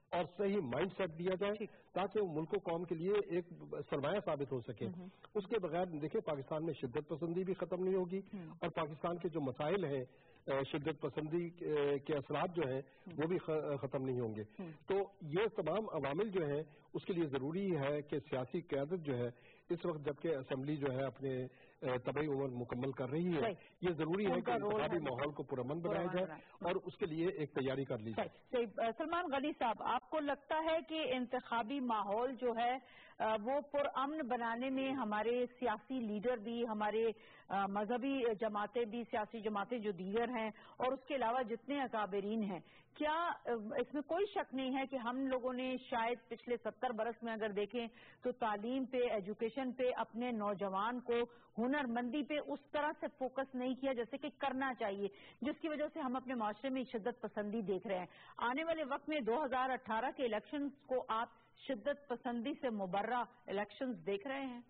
اور صحیح مائنڈ سیٹ دیا جائے تاکہ وہ ملک و قوم کے لیے ایک سرمایہ ثابت ہو سکے. اس کے بغیر دیکھیں پاکستان میں شدت پسندی بھی ختم نہیں ہوگی اور پاکستان کے جو مسائل ہیں شدت پسندی کے اثرات جو ہیں وہ بھی ختم نہیں ہوں گے. تو یہ تمام عوامل جو ہیں اس کے لیے ضروری ہے کہ سیاسی قیادت جو ہے اس وقت جبکہ اسمبلی جو ہے اپنے طبعی عمر مکمل کر رہی ہے یہ ضروری ہے کہ انتخابی ماحول کو پرامن بنایا جائے اور اس کے لیے ایک تیاری کر لی جائے. سلمان غنی صاحب، آپ کو لگتا ہے کہ انتخابی ماحول جو ہے وہ پرامن بنانے میں ہمارے سیاسی لیڈر بھی، ہمارے مذہبی جماعتیں بھی، سیاسی جماعتیں جو دیگر ہیں اور اس کے علاوہ جتنے اکابرین ہیں، کیا اس میں کوئی شک نہیں ہے کہ ہم لوگوں نے شاید پچھلے 70 برس میں اگر دیکھیں تو تعلیم پہ، ایجوکیشن پہ، اپنے نوجوان کو ہنرمندی پہ اس طرح سے فوکس نہیں کیا جیسے کہ کرنا چاہیے، جس کی وجہ سے ہم اپنے معاشرے میں شدت پسندی دیکھ رہے ہیں. آنے والے وقت میں 2018 کے الیکشنز کو آپ شدت پسندی سے مبرہ الیکشنز دیکھ رہے ہیں؟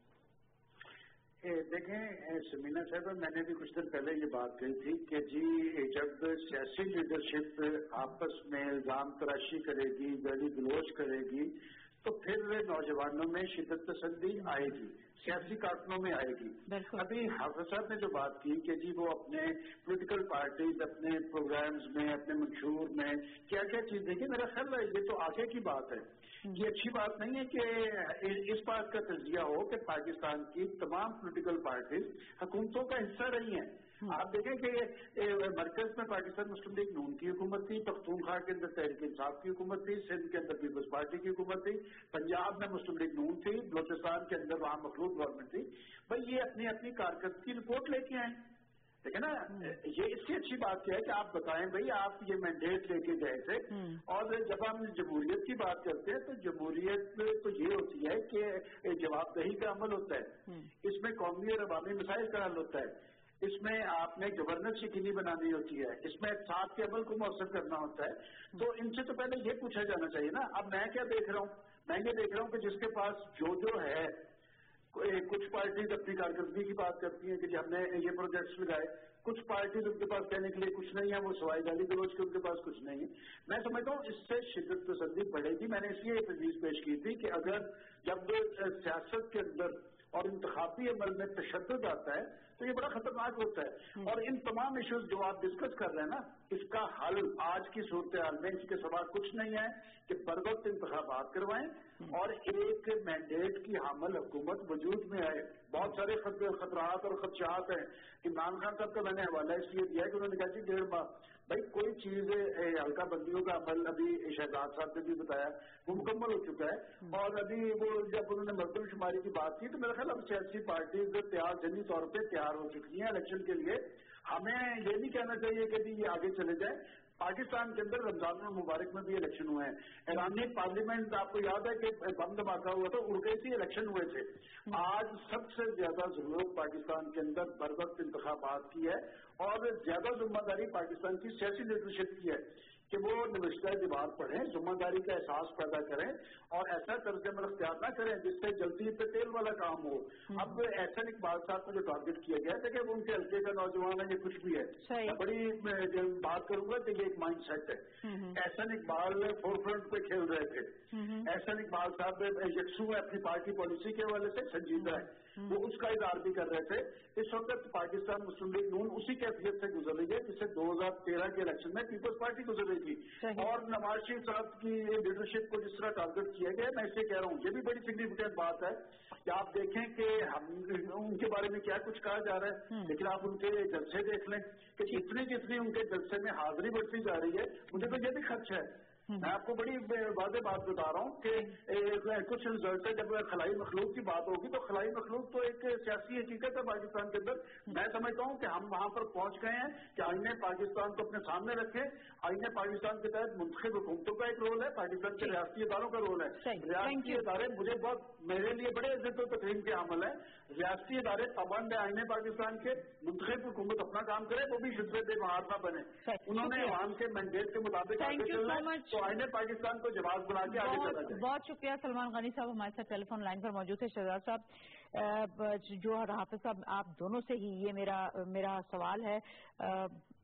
دیکھیں سمینا صاحبہ، میں نے بھی کچھ دن پہلے یہ بات کہی تھی کہ جی جب سیاسی لیڈرشپ آپس میں الزام تراشی کرے گی، گالی گلوچ کرے گی تو پھر نوجوانوں میں شدت پسندی آئے گی، سیاسی کارکنوں میں آئے گی. ابھی حافظ صاحب نے جو بات کی کہ جی وہ اپنے پولیٹیکل پارٹیز اپنے پروگرامز میں، اپنے منشور میں کیا کیا چیز دیکھیں، میرا خیال ہے یہ تو آگے کی بات ہے. یہ اچھی بات نہیں ہے کہ اس بات کا تجزیہ ہو کہ پاکستان کی تمام پولیٹیکل پارٹیز حکومتوں کا حصہ رہی ہیں. آپ دیکھیں کہ مرکز میں پاکستان مسلم لیگ نون کی حکومت تھی، پختونخوا کے اندر تحریک انصاف کی حکومت تھی، سندھ کے اندر پیپلز پارٹی کی حکومت تھی، پنجاب میں مسلم لیگ نون تھی، بلوچستان کے اندر وہاں مخلوط گورنمنٹ تھی. بھائی یہ اپنی اپنی کارکردگی رپورٹ لے کے آئیں. دیکھیں نا، یہ اس کی اچھی بات کیا ہے کہ آپ بتائیں بھائی آپ یہ مینڈیٹ لے کے گئے تھے. اور جب ہم جمہوریت کی بات کرتے ہیں تو جمہوریت تو یہ ہوتی ہے کہ جواب دہی کا عمل ہوتا ہے، اس میں قومی اور عوامی مسائل کا حل ہوتا ہے، اس میں آپ نے گورننس یقینی بنانی ہوتی ہے، اس میں اقتصاد کے عمل کو مؤثر کرنا ہوتا ہے. تو ان سے تو پہلے یہ پوچھا جانا چاہیے نا. اب میں کیا دیکھ رہا ہوں، میں یہ دیکھ رہا ہوں کہ جس کے پاس جو ہے، کچھ پارٹیز اپنی کارکردگی کی بات کرتی ہیں کہ جی ہم نے یہ پروجیکٹس لگائے، کچھ پارٹیز ان کے پاس کہنے کے لیے کچھ نہیں ہے، وہ سوائے گالی گلوچ کے ان کے پاس کچھ نہیں ہے. میں سمجھتا ہوں اس سے شدت پسندی بڑھے گی. میں نے اس لیے یہ تجویز پیش کی تھی کہ اگر جب سیاست کے اندر اور انتخابی عمل میں تشدد آتا ہے تو یہ بڑا خطرناک ہوتا ہے. اور ان تمام ایشوز جو آپ ڈسکس کر رہے ہیں نا، اس کا حل آج کی صورتحال میں اس کے سوا کچھ نہیں ہے کہ بر وقت انتخابات کروائیں اور ایک مینڈیٹ کی حامل حکومت وجود میں آئے. بہت سارے خطرات اور خدشات ہیں. عمران خان صاحب کا میں نے حوالہ اس لیے دیا کہ انہوں نے کہا کہ 1.5 ماہ بھائی کوئی چیز ہلکا بندیوں کا عمل ابھی شہزاد صاحب نے بھی بتایا وہ مکمل ہو چکا ہے. اور ابھی وہ جب انہوں نے مردم شماری کی بات کی تو میرا خیال اب سیاسی پارٹیز تیار ذہنی طور پہ تیار ہو چکی ہیں الیکشن کے لیے. ہمیں یہ نہیں کہنا چاہیے کہ یہ آگے چلے جائیں. پاکستان کے اندر رمضان المبارک میں بھی الیکشن ہوئے ہیں. ایرانی پارلیمنٹ آپ کو یاد ہے کہ بم دھماکہ ہوا تھا، اڑگئی الیکشن ہوئے تھے. آج سب سے زیادہ ضرورت پاکستان کے اندر بر وقت انتخابات کی ہے اور زیادہ ذمہ داری پاکستان کی سیاسی لیڈرشپ کی ہے کہ وہ نوشتہ دیوار پڑھیں، ذمہ داری کا احساس پیدا کریں اور ایسا طرز عمل اختیار نہ کریں جس سے جلدی پہ تیل والا کام ہو. اب احسن اقبال صاحب کو جو ٹارگٹ کیا گیا تھا کہ وہ ان کے حلقے کا نوجوان ہے، یہ کچھ بھی ہے، میں بڑی بات کروں گا کہ یہ ایک مائنڈ سیٹ ہے. احسن اقبال فور فرنٹ پہ کھیل رہے تھے. احسن اقبال صاحب یکسو ہے اپنی پارٹی پالیسی کے حوالے سے، سنجیدہ ہے، وہ اس کا اظہار بھی کر رہے تھے. اس وقت پاکستان مسلم لیگ نون اسی کیفیت سے گزر رہی ہے جس سے 2013 کے الیکشن میں پیپلز پارٹی گزر رہی تھی. اور نواز شریف صاحب کی لیڈرشپ کو جس طرح ٹارگٹ کیا گیا، میں اس سے کہہ رہا ہوں یہ بھی بڑی سگنیفیکینٹ بات ہے کہ آپ دیکھیں کہ ہم ان کے بارے میں کیا کچھ کہا جا رہا ہے، لیکن آپ ان کے جلسے دیکھ لیں کہ جتنی ان کے جلسے میں حاضری بڑھتی جا رہی ہے. مجھے تو یہ بھی خدشہ ہے. میں آپ کو بڑی واضح بات بتا رہا ہوں کہ کچھ رزلٹ ہے. جب خلائی مخلوق کی بات ہوگی تو خلائی مخلوق تو ایک سیاسی حقیقت ہے پاکستان کے اندر. میں سمجھتا ہوں کہ ہم وہاں پر پہنچ گئے ہیں کہ آئین پاکستان کو اپنے سامنے رکھیں. آئین پاکستان کے تحت منتخب حکومتوں کا ایک رول ہے، پاکستان کے ریاستی اداروں کا رول ہے. ریاستی ادارے میرے لیے بڑے عزت و تکریم کے عمل ہیں. ریاستی ادارے پابند ہے آئین پاکستان کے. منتخب حکومت اپنا کام کرے، وہ بھی شدت بہار نہ بنے. انہوں نے عوام کے مینڈیٹ کے مطابق آگے چلنا ہے تو آئین پاکستان کو جواز بنا کے آگے چلا جائے. بہت شکریہ. سلمان غنی صاحب ہمارے ساتھ ٹیلی فون لائن پر موجود ہے. شہزاد صاحب، جو حافظ صاحب آپ دونوں سے ہی یہ میرا سوال ہے.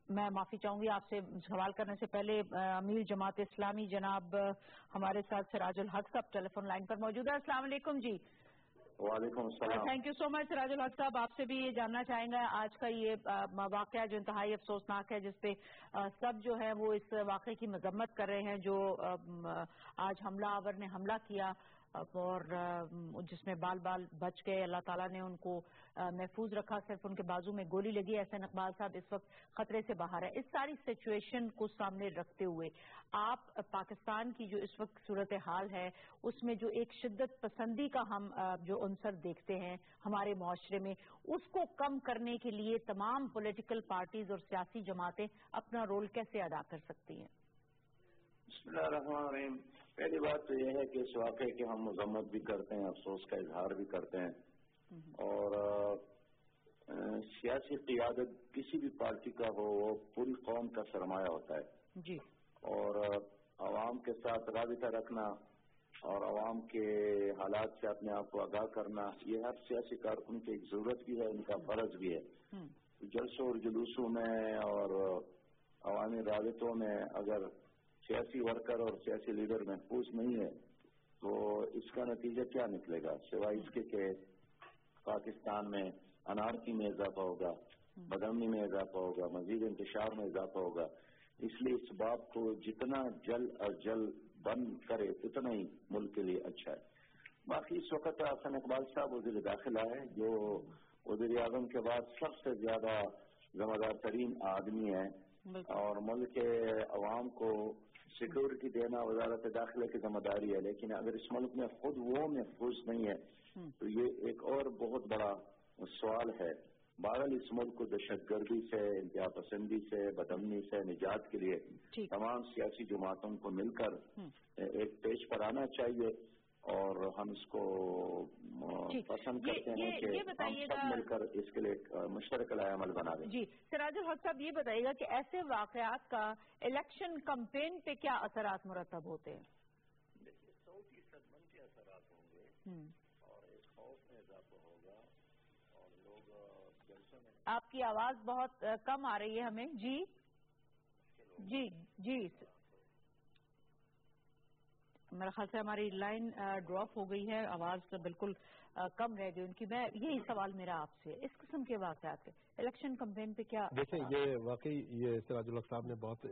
میں معافی چاہوں گی آپ سے سوال کرنے سے پہلے امیر جماعت اسلامی جناب ہمارے ساتھ سراج الحق صاحب ٹیلی فون لائن پر موجود ہے. السلام علیکم جی. وعلیکم السلام. تھینک یو سو مچ سراج الحق صاحب. آپ سے بھی یہ جاننا چاہیں گے آج کا یہ واقعہ جو انتہائی افسوسناک ہے جس پہ سب جو ہے وہ اس واقعے کی مذمت کر رہے ہیں جو آج حملہ آور نے حملہ کیا اور جس میں بال بال بچ گئے. اللہ تعالیٰ نے ان کو محفوظ رکھا. صرف ان کے بازو میں گولی لگی. احسن اقبال صاحب اس وقت خطرے سے باہر ہے. اس ساری سچویشن کو سامنے رکھتے ہوئے آپ پاکستان کی جو اس وقت صورتحال ہے اس میں جو ایک شدت پسندی کا ہم جو عنصر دیکھتے ہیں ہمارے معاشرے میں, اس کو کم کرنے کے لیے تمام پولیٹیکل پارٹیز اور سیاسی جماعتیں اپنا رول کیسے ادا کر سکتی ہیں؟ بسم اللہ الرحمن الرحیم. پہلی بات تو یہ ہے کہ اس واقعے کی ہم مذمت بھی کرتے ہیں, افسوس کا اظہار بھی کرتے ہیں, اور سیاسی قیادت کسی بھی پارٹی کا ہو وہ پوری قوم کا سرمایہ ہوتا ہے جی, اور عوام کے ساتھ رابطہ رکھنا اور عوام کے حالات سے اپنے آپ کو آگاہ کرنا یہ ہر سیاسی کارکن کی ایک ضرورت بھی ہے, ان کا فرض بھی ہے. جلسوں اور جلوسوں میں اور عوامی رابطوں میں اگر سیاسی ورکر اور سیاسی لیڈر محفوظ نہیں ہے تو اس کا نتیجہ کیا نکلے گا سوائے اس کے کہ پاکستان میں انارکی میں اضافہ ہوگا, بدامنی میں اضافہ ہوگا, مزید انتشار میں اضافہ ہوگا. اس لیے اس بات کو جتنا جلد از جلد بند کرے اتنا ہی ملک کے لیے اچھا ہے. باقی اس وقت احسن اقبال صاحب وزیر داخلہ ہے جو وزیر اعظم کے بعد سب سے زیادہ ذمہ دار ترین آدمی ہے, اور ملک کے عوام کو سیکورٹی دینا وزارت داخلہ کی ذمہ داری ہے. لیکن اگر اس ملک میں خود وہ محفوظ نہیں ہے تو یہ ایک اور بہت بڑا سوال ہے. بہرحال اس ملک کو دہشت گردی سے, انتہا پسندی سے, بدامنی سے نجات کے لیے تمام سیاسی جماعتوں کو مل کر ایک پیج پر آنا چاہیے, اور ہم اس کو پسند کرتے ہیں کہ ہم سب مل کر اس کے لیے مشترکہ عمل بنا دیں. جی سراج الحق صاحب, یہ بتائیے گا کہ ایسے واقعات کا الیکشن کمپین پہ کیا اثرات مرتب ہوتے ہیں؟ دیکھیے 100% منفی اثرات ہوں گے اور ایک خوف میں اضافہ ہوگا اور لوگ جلسوں میں. آپ کی آواز بہت کم آ رہی ہے ہمیں. جی جی جی, میرا خیال سے ہماری لائن ڈراپ ہو گئی ہے, آواز بالکل کم رہ گئی ان کی. میں یہی سوال میرا آپ سے, اس قسم کے واقعات کے الیکشن کمپین پہ کیا؟ دیکھیں یہ واقعی یہ سراج الحق صاحب نے بہت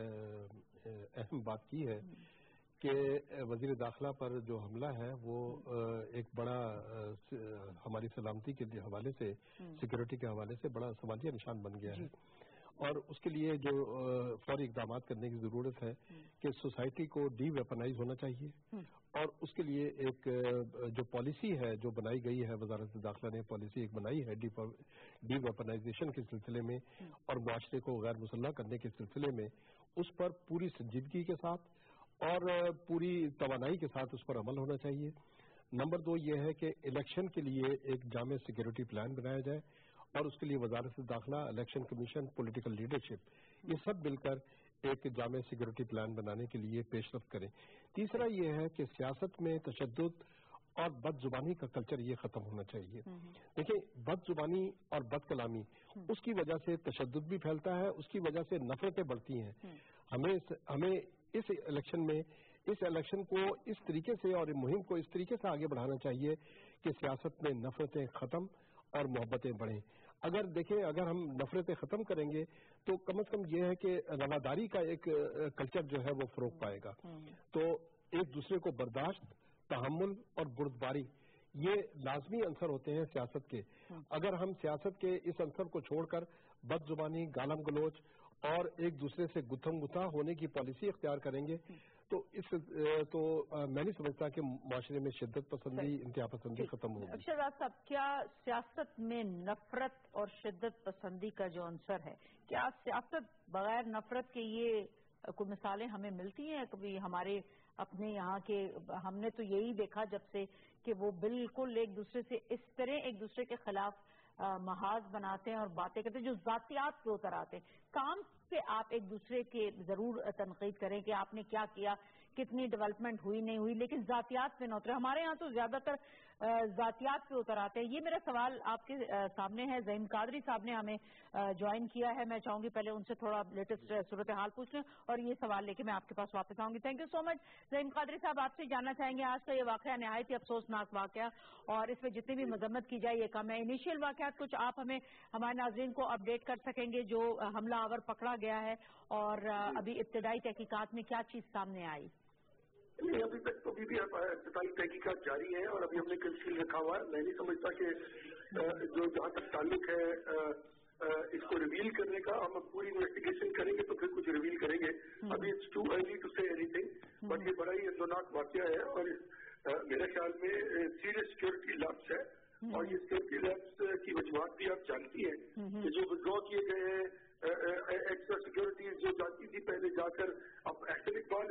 اہم بات کی ہے کہ وزیر داخلہ پر جو حملہ ہے وہ ایک بڑا ہماری سلامتی کے حوالے سے, سیکورٹی کے حوالے سے بڑا سوالیہ نشان بن گیا ہے, اور اس کے لیے جو فوری اقدامات کرنے کی ضرورت ہے کہ سوسائٹی کو ڈی ویپنائز ہونا چاہیے, اور اس کے لیے ایک جو پالیسی ہے جو بنائی گئی ہے, وزارت داخلہ نے پالیسی ایک بنائی ہے ڈی ویپنائزیشن کے سلسلے میں اور معاشرے کو غیر مسلح کرنے کے سلسلے میں, اس پر پوری سنجیدگی کے ساتھ اور پوری توانائی کے ساتھ اس پر عمل ہونا چاہیے. نمبر 2 یہ ہے کہ الیکشن کے لیے ایک جامع سیکورٹی پلان بنایا جائے, اور اس کے لیے وزارت داخلہ, الیکشن کمیشن, پولیٹیکل لیڈرشپ یہ سب مل کر ایک جامع سیکورٹی پلان بنانے کے لیے پیش رفت کریں. تیسرا یہ ہے کہ سیاست میں تشدد اور بد زبانی کا کلچر یہ ختم ہونا چاہیے. دیکھیں بد زبانی اور بد کلامی اس کی وجہ سے تشدد بھی پھیلتا ہے, اس کی وجہ سے نفرتیں بڑھتی ہیں. ہمیں اس الیکشن کو اس طریقے سے اور مہم کو اس طریقے سے آگے بڑھانا چاہیے کہ سیاست میں نفرتیں ختم اور محبتیں بڑھیں. اگر ہم نفرتیں ختم کریں گے تو کم از کم یہ ہے کہ رواداری کا ایک کلچر جو ہے وہ فروغ پائے گا. تو ایک دوسرے کو برداشت, تحمل اور بردباری یہ لازمی عنصر ہوتے ہیں سیاست کے. اگر ہم سیاست کے اس عنصر کو چھوڑ کر بد زبانی, گالم گلوچ اور ایک دوسرے سے گتھم گتھا ہونے کی پالیسی اختیار کریں گے تو میں نہیں سمجھتا کہ معاشرے میں شدت پسندی, انتہا پسندی ختم ہوگی. اکشرراج صاحب, کیا سیاست میں نفرت اور شدت پسندی کا جو عنصر ہے, کیا سیاست بغیر نفرت کے یہ کوئی مثالیں ہمیں ملتی ہیں کبھی ہمارے اپنے یہاں کے؟ ہم نے تو یہی دیکھا جب سے کہ وہ بالکل ایک دوسرے سے اس طرح ایک دوسرے کے خلاف محاذ بناتے ہیں اور باتیں کرتے ہیں جو ذاتیات پہ اتر آتے ہیں. کام پہ آپ ایک دوسرے کے ضرور تنقید کریں کہ آپ نے کیا کیا, کتنی ڈیولپمنٹ ہوئی نہیں ہوئی, لیکن ذاتیات پہ نہ اترے. ہمارے ہاں تو زیادہ تر ذاتیات پہ اتر آتے ہیں. یہ میرا سوال آپ کے سامنے ہے. زعیم قادری صاحب نے ہمیں جوائن کیا ہے. میں چاہوں گی پہلے ان سے تھوڑا لیٹسٹ صورتحال پوچھ لیں اور یہ سوال لے کے میں آپ کے پاس واپس آؤں گی. Thank you so much. Zaeem Qadri صاحب, آپ سے جاننا چاہیں گے, آج کا یہ واقعہ نہایت ہی افسوسناک واقعہ اور اس میں جتنی بھی مذمت کی جائے یہ کم ہے. انیشیل واقعات کچھ آپ ہمیں ہمارے ناظرین کو اپڈیٹ کر سکیں گے جو حملہ آور پکڑا گیا ہے اور ابھی ابتدائی تحقیقات میں کیا چیز سامنے آئی؟ نہیں, ابھی تک تو بھی ابتدائی تحقیقات جاری ہیں اور ابھی ہم نے کنسیل رکھا ہوا ہے. میں نہیں سمجھتا کہ جو جہاں تک تعلق ہے اس کو ریویل کرنے کا, ہم پوری انویسٹیگیشن کریں گے تو پھر کچھ ریویل کریں گے. ابھی it's too early to say anything, but یہ بڑا ہی افسوسناک واقعہ ہے اور میرے خیال میں سیریس سیکورٹی لیپس ہے اور یہ سیکورٹی لیپس کی وجوہات بھی آپ جانتی ہیں کہ جو ودرا کیے گئے ہیں ایکسٹرا سیکورٹیز جو جاتی تھی پہلے جا کر. اب احسن اقبال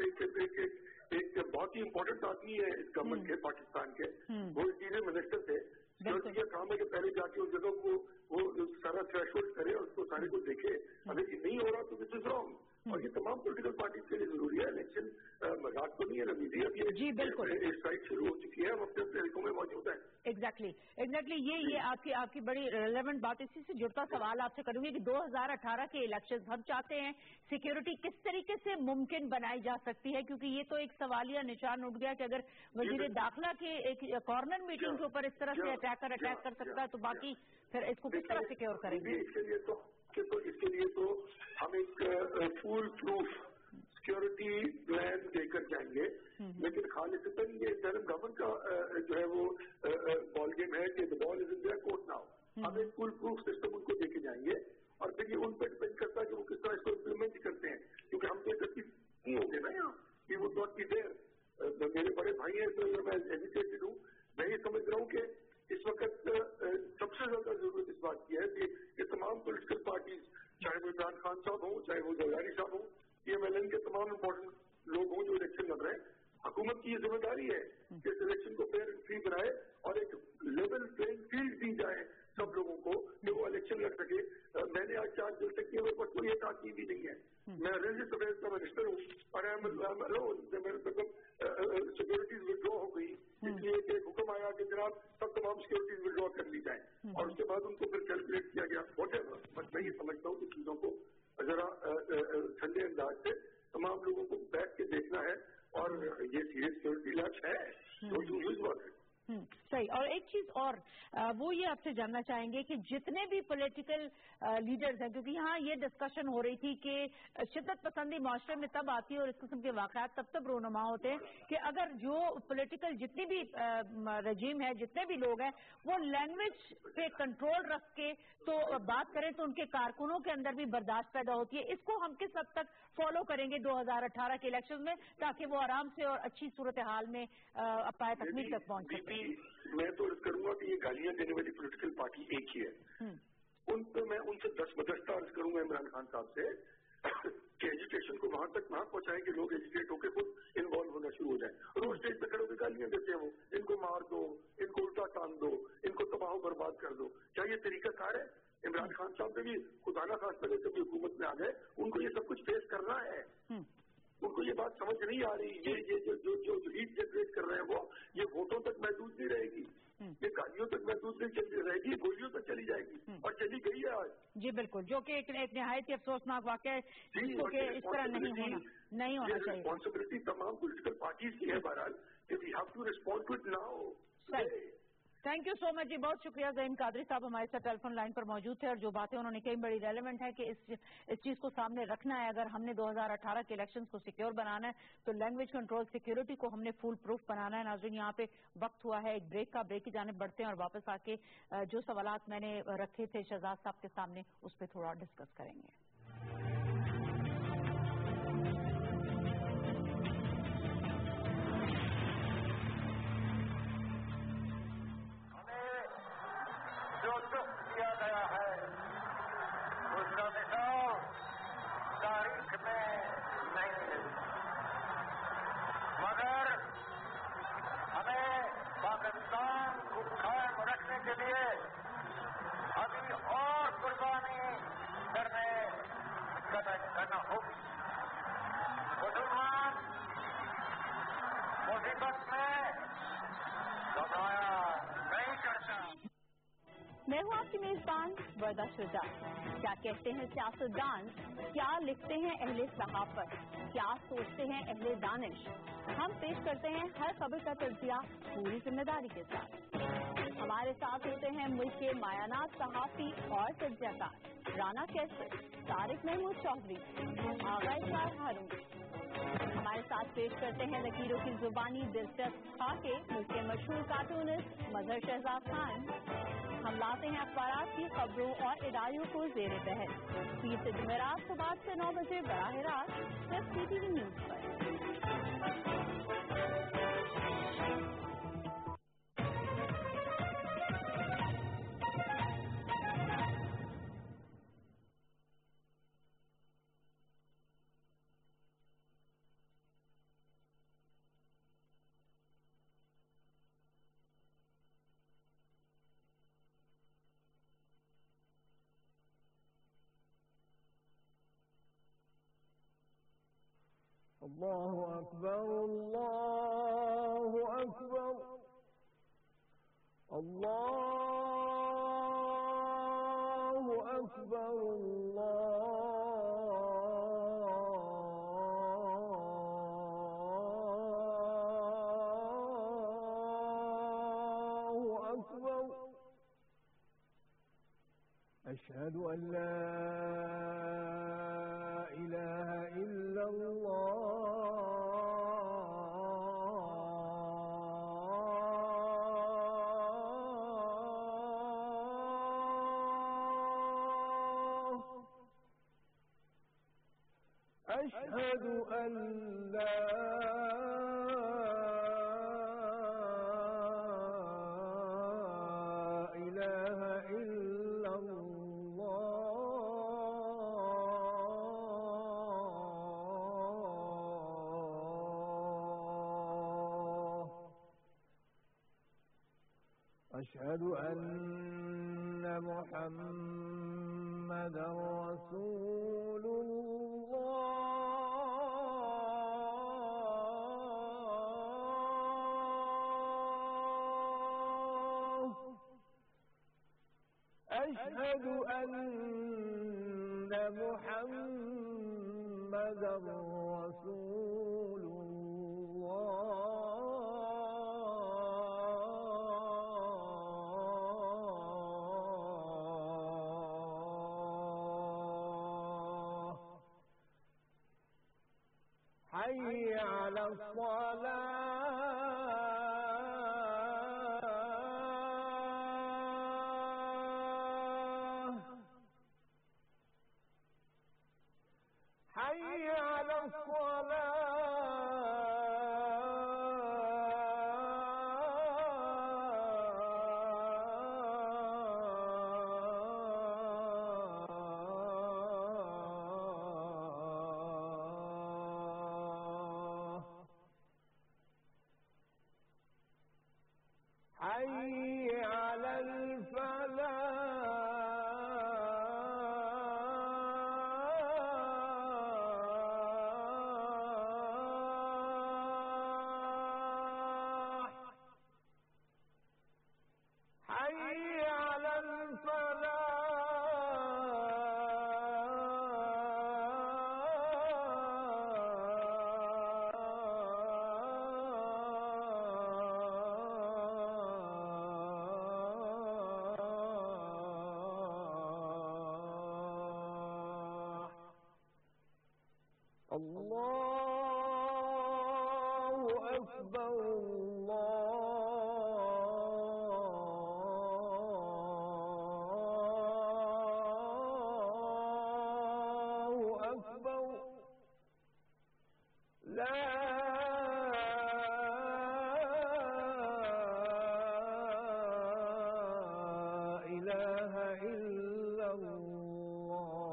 ایک بہت ہی امپورٹنٹ آدمی ہے اس گورنمنٹ کے, پاکستان کے. وہ انٹیریئر منسٹر تھے. سیکورٹی کا کام ہے کہ پہلے جا کے اس جگہ کو وہ سارا تھریش ہولڈ کرے اور اس کو سارے کو دیکھے. اگر یہ نہیں ہو رہا تو دس از رانگ. اور یہ تمام پولیٹیکل پارٹیز کے لیے ضروری ہے. الیکشن مذاق تو نہیں ہے رمیدی. اب یہ ایک سائٹ شروع ہو چکی ہے, ہم اپنے اپنے حلقوں میں موجود ہیں. ایگزیکٹلی یہ آپ کی بڑی ریلیونٹ بات. اسی سے جڑتا سوال آپ سے کروں گی کہ 2018 کے الیکشن ہم چاہتے ہیں سیکیورٹی کس طریقے سے ممکن بنائی جا سکتی ہے, کیونکہ یہ تو ایک سوالیہ نشان اٹھ گیا کہ اگر وزیر داخلہ کے ایک کارنر میٹنگ کے اوپر اس طرح سے اٹیک کر سکتا ہے تو باقی پھر اس کو کس طرح سیکیور کریں گے؟ اس کے لیے تو ہم ایک فول پروف سیکورٹی پلان دے کر جائیں گے. لیکن خالصتاً یہ انٹرم گورنمنٹ کا جو ہے وہ بال گیم ہے کہ ball is in their court now. ہم ایک فل پروف سسٹم ان کو دے کے جائیں گے اور پھر یہ ان پہ ڈپینڈ کرتا ہے کہ وہ کس طرح اس کو امپلیمنٹ کرتے ہیں, کیونکہ ہم تو اکتیس نہیں ہوں گے نا یہاں. یہ وڈ ناٹ بی دیئر. میرے بڑے بھائی ہیں تو میں ایجوکیٹڈ ہوں. میں یہ سمجھ رہا ہوں کہ اس وقت سب سے زیادہ ضرورت اس بات کی ہے کہ یہ تمام پولیٹیکل پارٹیز, چاہے وہ عمران خان صاحب ہوں, چاہے وہ زرداری صاحب ہوں, PMLN کے تمام امپورٹنٹ لوگ ہوں جو الیکشن لڑ رہے ہیں. حکومت کی یہ ذمہ داری ہے کہ اس الیکشن کو فیئر اینڈ فری بنائے اور ایک لیول پلینگ فیلڈ دی جائے سب لوگوں کو کہ وہ الیکشن لڑ سکے. میں نے آج 4 دن تک میرے پاس کوئی تعقیب بھی نہیں ہے. میں ریلیجس افیئرز کا منسٹر ہوں اور سیکورٹیز ودرا ہو گئی اس لیے کہ حکم آیا کہ جناب سب تمام سیکورٹیز ودرا کر لی جائیں اور اس کے بعد ان کو پھر کیلکولیٹ کیا گیا. واٹ ایور, بٹ میں یہ سمجھتا ہوں کہ چیزوں کو ذرا ٹھنڈے انداز سے تمام لوگوں کو بیٹھ کے دیکھنا ہے اور یہ سیریس سیکورٹی لیپس ہے. صحیح. اور ایک چیز اور وہ یہ آپ سے جاننا چاہیں گے کہ جتنے بھی پولیٹیکل لیڈرز ہیں, کیونکہ یہاں یہ ڈسکشن ہو رہی تھی کہ شدت پسندی معاشرے میں تب آتی ہے اور اس قسم کے واقعات تب رونما ہوتے ہیں کہ اگر جو پولیٹیکل جتنی بھی رجیم ہے, جتنے بھی لوگ ہیں, وہ لینگویج پہ کنٹرول رکھ کے تو بات کریں تو ان کے کارکنوں کے اندر بھی برداشت پیدا ہوتی ہے. اس کو ہم کس حد تک فالو کریں گے 2018 کے الیکشن میں تاکہ وہ آرام سے اور اچھی صورتحال میں پائے تکمیل تک پہنچ سکے؟ میں تو عرض کروں گا کہ یہ گالیاں دینے والی پولیٹیکل پارٹی ایک ہی ہے. ان پہ میں ان سے 10 بدستہ عرض کروں گا عمران خان صاحب سے کہ ایجوکیشن کو وہاں تک پہنچائیں کہ لوگ ایجوکیٹ ہو کے خود انوالو ہونا شروع ہو جائیں. روز اسٹیج پہ کھڑے ہو کے گالیاں دیتے ہیں وہ, ان کو مار دو, ان کو الٹا ٹانگ دو, ان کو تباہ و برباد کر دو. کیا یہ طریقہ کار ہے؟ عمران خان صاحب نے بھی خدا نہ خاص پہلے جب حکومت میں آ گئے ان کو یہ سب کچھ فیس کرنا ہے. ان کو یہ بات سمجھ نہیں آ رہی. یہ جو ہیٹ جنریٹ کر رہے ہیں وہ یہ ووٹوں تک محدود نہیں رہے گی, یہ گاڑیوں تک محدود نہیں رہے گی, گولیوں تک چلی جائے گی اور چلی گئی ہے آج. جی بالکل, جو کہ ایک نہایت ہی افسوسناک واقعہ ہے کہ اس طرح نہیں ہونا چاہیے. رسپانسبلٹی تمام پولیٹیکل پارٹیز کی ہے بہرحال کہ we have to respond to it now. Thank you so much جی, بہت شکریہ. زعیم قادری صاحب ہمارے ساتھ ٹیلی فون لائن پر موجود تھے اور جو باتیں انہوں نے کئی بڑی ریلیونٹ ہے کہ اس چیز کو سامنے رکھنا ہے. اگر ہم نے 2018 کے الیکشن کو سیکیور بنانا ہے تو لینگویج کنٹرول سیکیورٹی کو ہم نے فول پروف بنانا ہے. ناظرین, یہاں پہ وقت ہوا ہے ایک بریک کی جانب بڑھتے ہیں اور واپس آ کے جو سوالات میں نے رکھے تھے شہزاد صاحب کے سامنے اس پہ تھوڑا ڈسکس کریں گے. جو دکھ کیا گیا ہے اس کا مثال تاریخ میں نہیں ملتا, مگر ہمیں پاکستان کو قائم رکھنے کے لیے ابھی اور قربانی کرنا ہوگی. مسلمان مصیبت میں दोहराया नहीं कर सकता। मैं हूँ आपकी मेजबान वर्दा शुजा। क्या कहते हैं सियासतदान, क्या लिखते हैं अहले सहाफत, क्या सोचते हैं अहले दानिश। हम पेश करते हैं हर खबर का तज्जिया पूरी जिम्मेदारी के साथ। हमारे साथ होते हैं मुल्क के मायानात सहाफी और तज्जियाकार राना कैसर, तारिक महमूद चौधरी, आगा इकरार हारून। हमारे साथ पेश करते हैं लकीरों की जुबानी दिलचस्प खाके मुल्क के मशहूर कार्टूनिस्ट मजहर शहजाद खान। हम लाते हैं अखबार की खबरों और इदारियों को जेर बहस 30 से जुमेरात सुबह से 9 बजे बराह रास्त सिर्फ PTV न्यूज पर। अल्लाहु अकबर, अल्लाहु अकबर, अल्लाहु अकबर, अल्लाहु अकबर। अशहदु अन ला इलाहा इल्लल्लाह أشهد أن لا إله إلا الله أشهد أن محمدا رسول أشهد أن محمدا رسول الله حي على الصلاة حي على الصلاة حي على الفلاح حي على الفلاح الله أكبر، الله أكبر، لا إله إلا الله.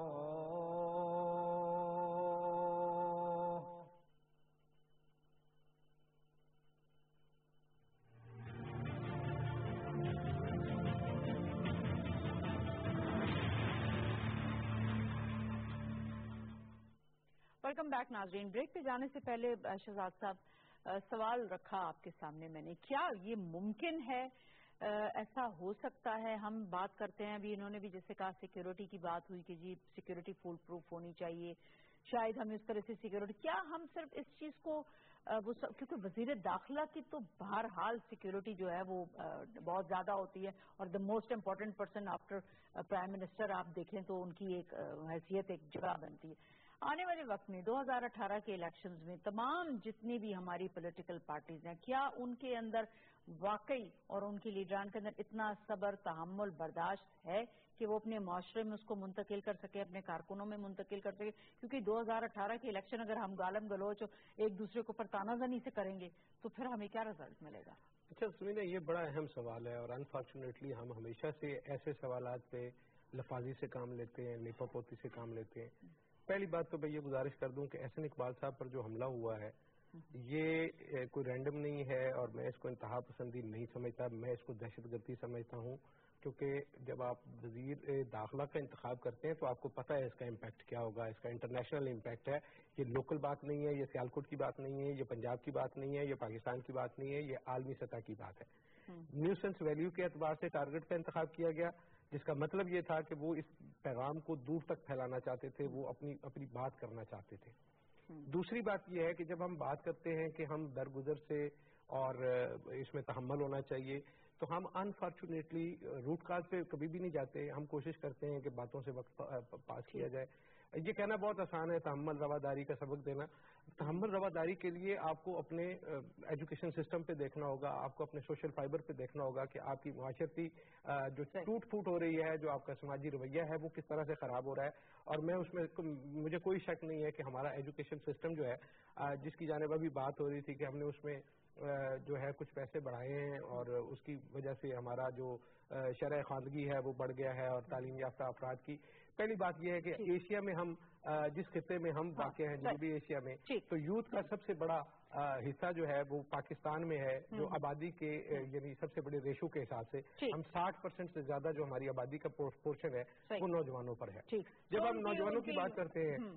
वेलकम बैक नाजरीन। ब्रेक पे जाने से पहले शहजाद साहब سوال رکھا آپ کے سامنے میں نے، کیا یہ ممکن ہے، ایسا ہو سکتا ہے؟ ہم بات کرتے ہیں، ابھی انہوں نے بھی جیسے کہا سیکیورٹی کی بات ہوئی کہ جی سیکیورٹی فول پروف ہونی چاہیے، شاید ہم اس طرح سے سیکیورٹی، کیا ہم صرف اس چیز کو کیونکہ وزیر داخلہ کی تو بہرحال سیکیورٹی جو ہے وہ بہت زیادہ ہوتی ہے، اور the most important person after prime minister آپ دیکھیں تو ان کی ایک حیثیت ایک جگہ بنتی ہے۔ آنے والے وقت میں 2018 کے الیکشنز میں تمام جتنی بھی ہماری پولیٹیکل پارٹیز ہیں، کیا ان کے اندر واقعی اور ان کے لیڈران کے اندر اتنا صبر، تحمل، برداشت ہے کہ وہ اپنے معاشرے میں اس کو منتقل کر سکے، اپنے کارکنوں میں منتقل کر سکے؟ کیونکہ 2018 کے الیکشن اگر ہم گالم گلوچ ایک دوسرے کو پر تانا زنی سے کریں گے تو پھر ہمیں کیا رزلٹ ملے گا؟ اچھا سمینا، یہ بڑا اہم سوال ہے، اور انفارچونیٹلی ہم ہمیشہ سے ایسے سوالات پہ لفاظی سے کام لیتے ہیں، لیپا پوتی سے کام لیتے ہیں۔ پہلی بات تو میں یہ گزارش کر دوں کہ احسن اقبال صاحب پر جو حملہ ہوا ہے یہ کوئی رینڈم نہیں ہے، اور میں اس کو انتہا پسندی نہیں سمجھتا، میں اس کو دہشت گردی سمجھتا ہوں، کیونکہ جب آپ وزیر داخلہ کا انتخاب کرتے ہیں تو آپ کو پتہ ہے اس کا امپیکٹ کیا ہوگا، اس کا انٹرنیشنل امپیکٹ ہے، یہ لوکل بات نہیں ہے، یہ سیالکوٹ کی بات نہیں ہے، یہ پنجاب کی بات نہیں ہے، یہ پاکستان کی بات نہیں ہے، یہ عالمی سطح کی بات ہے۔ نیوسنس ویلیو کے اعتبار سے ٹارگٹ کا انتخاب کیا گیا، جس کا مطلب یہ تھا کہ وہ اس پیغام کو دور تک پھیلانا چاہتے تھے، وہ اپنی بات کرنا چاہتے تھے۔ دوسری بات یہ ہے کہ جب ہم بات کرتے ہیں کہ ہم درگزر سے اور اس میں تحمل ہونا چاہیے، تو ہم انفارچونیٹلی روٹ کاز پہ کبھی بھی نہیں جاتے، ہم کوشش کرتے ہیں کہ باتوں سے وقت پاس کیا جائے۔ یہ کہنا بہت آسان ہے تحمل رواداری کا سبق دینا۔ تحمل رواداری کے لیے آپ کو اپنے ایجوکیشن سسٹم پہ دیکھنا ہوگا، آپ کو اپنے سوشل فائبر پہ دیکھنا ہوگا کہ آپ کی معاشرتی جو ٹوٹ پھوٹ ہو رہی ہے، جو آپ کا سماجی رویہ ہے وہ کس طرح سے خراب ہو رہا ہے۔ اور میں اس میں مجھے کوئی شک نہیں ہے کہ ہمارا ایجوکیشن سسٹم جو ہے، جس کی جانب ابھی بات ہو رہی تھی کہ ہم نے اس میں جو ہے کچھ پیسے بڑھائے ہیں، اور اس کی وجہ سے ہمارا جو شرح خواندگی ہے وہ بڑھ گیا ہے، اور تعلیم یافتہ افراد کی پہلی بات یہ ہے کہ ایشیا میں ہم جس خطے میں ہم واقع ہیں، جنوبی ایشیا میں، تو یوتھ کا سب سے بڑا حصہ جو ہے وہ پاکستان میں ہے، جو آبادی کے یعنی سب سے بڑے ریشو کے حساب سے ہم 60% سے زیادہ جو ہماری آبادی کا پورشن ہے وہ نوجوانوں پر ہے۔ جب ہم نوجوانوں کی بات کرتے ہیں،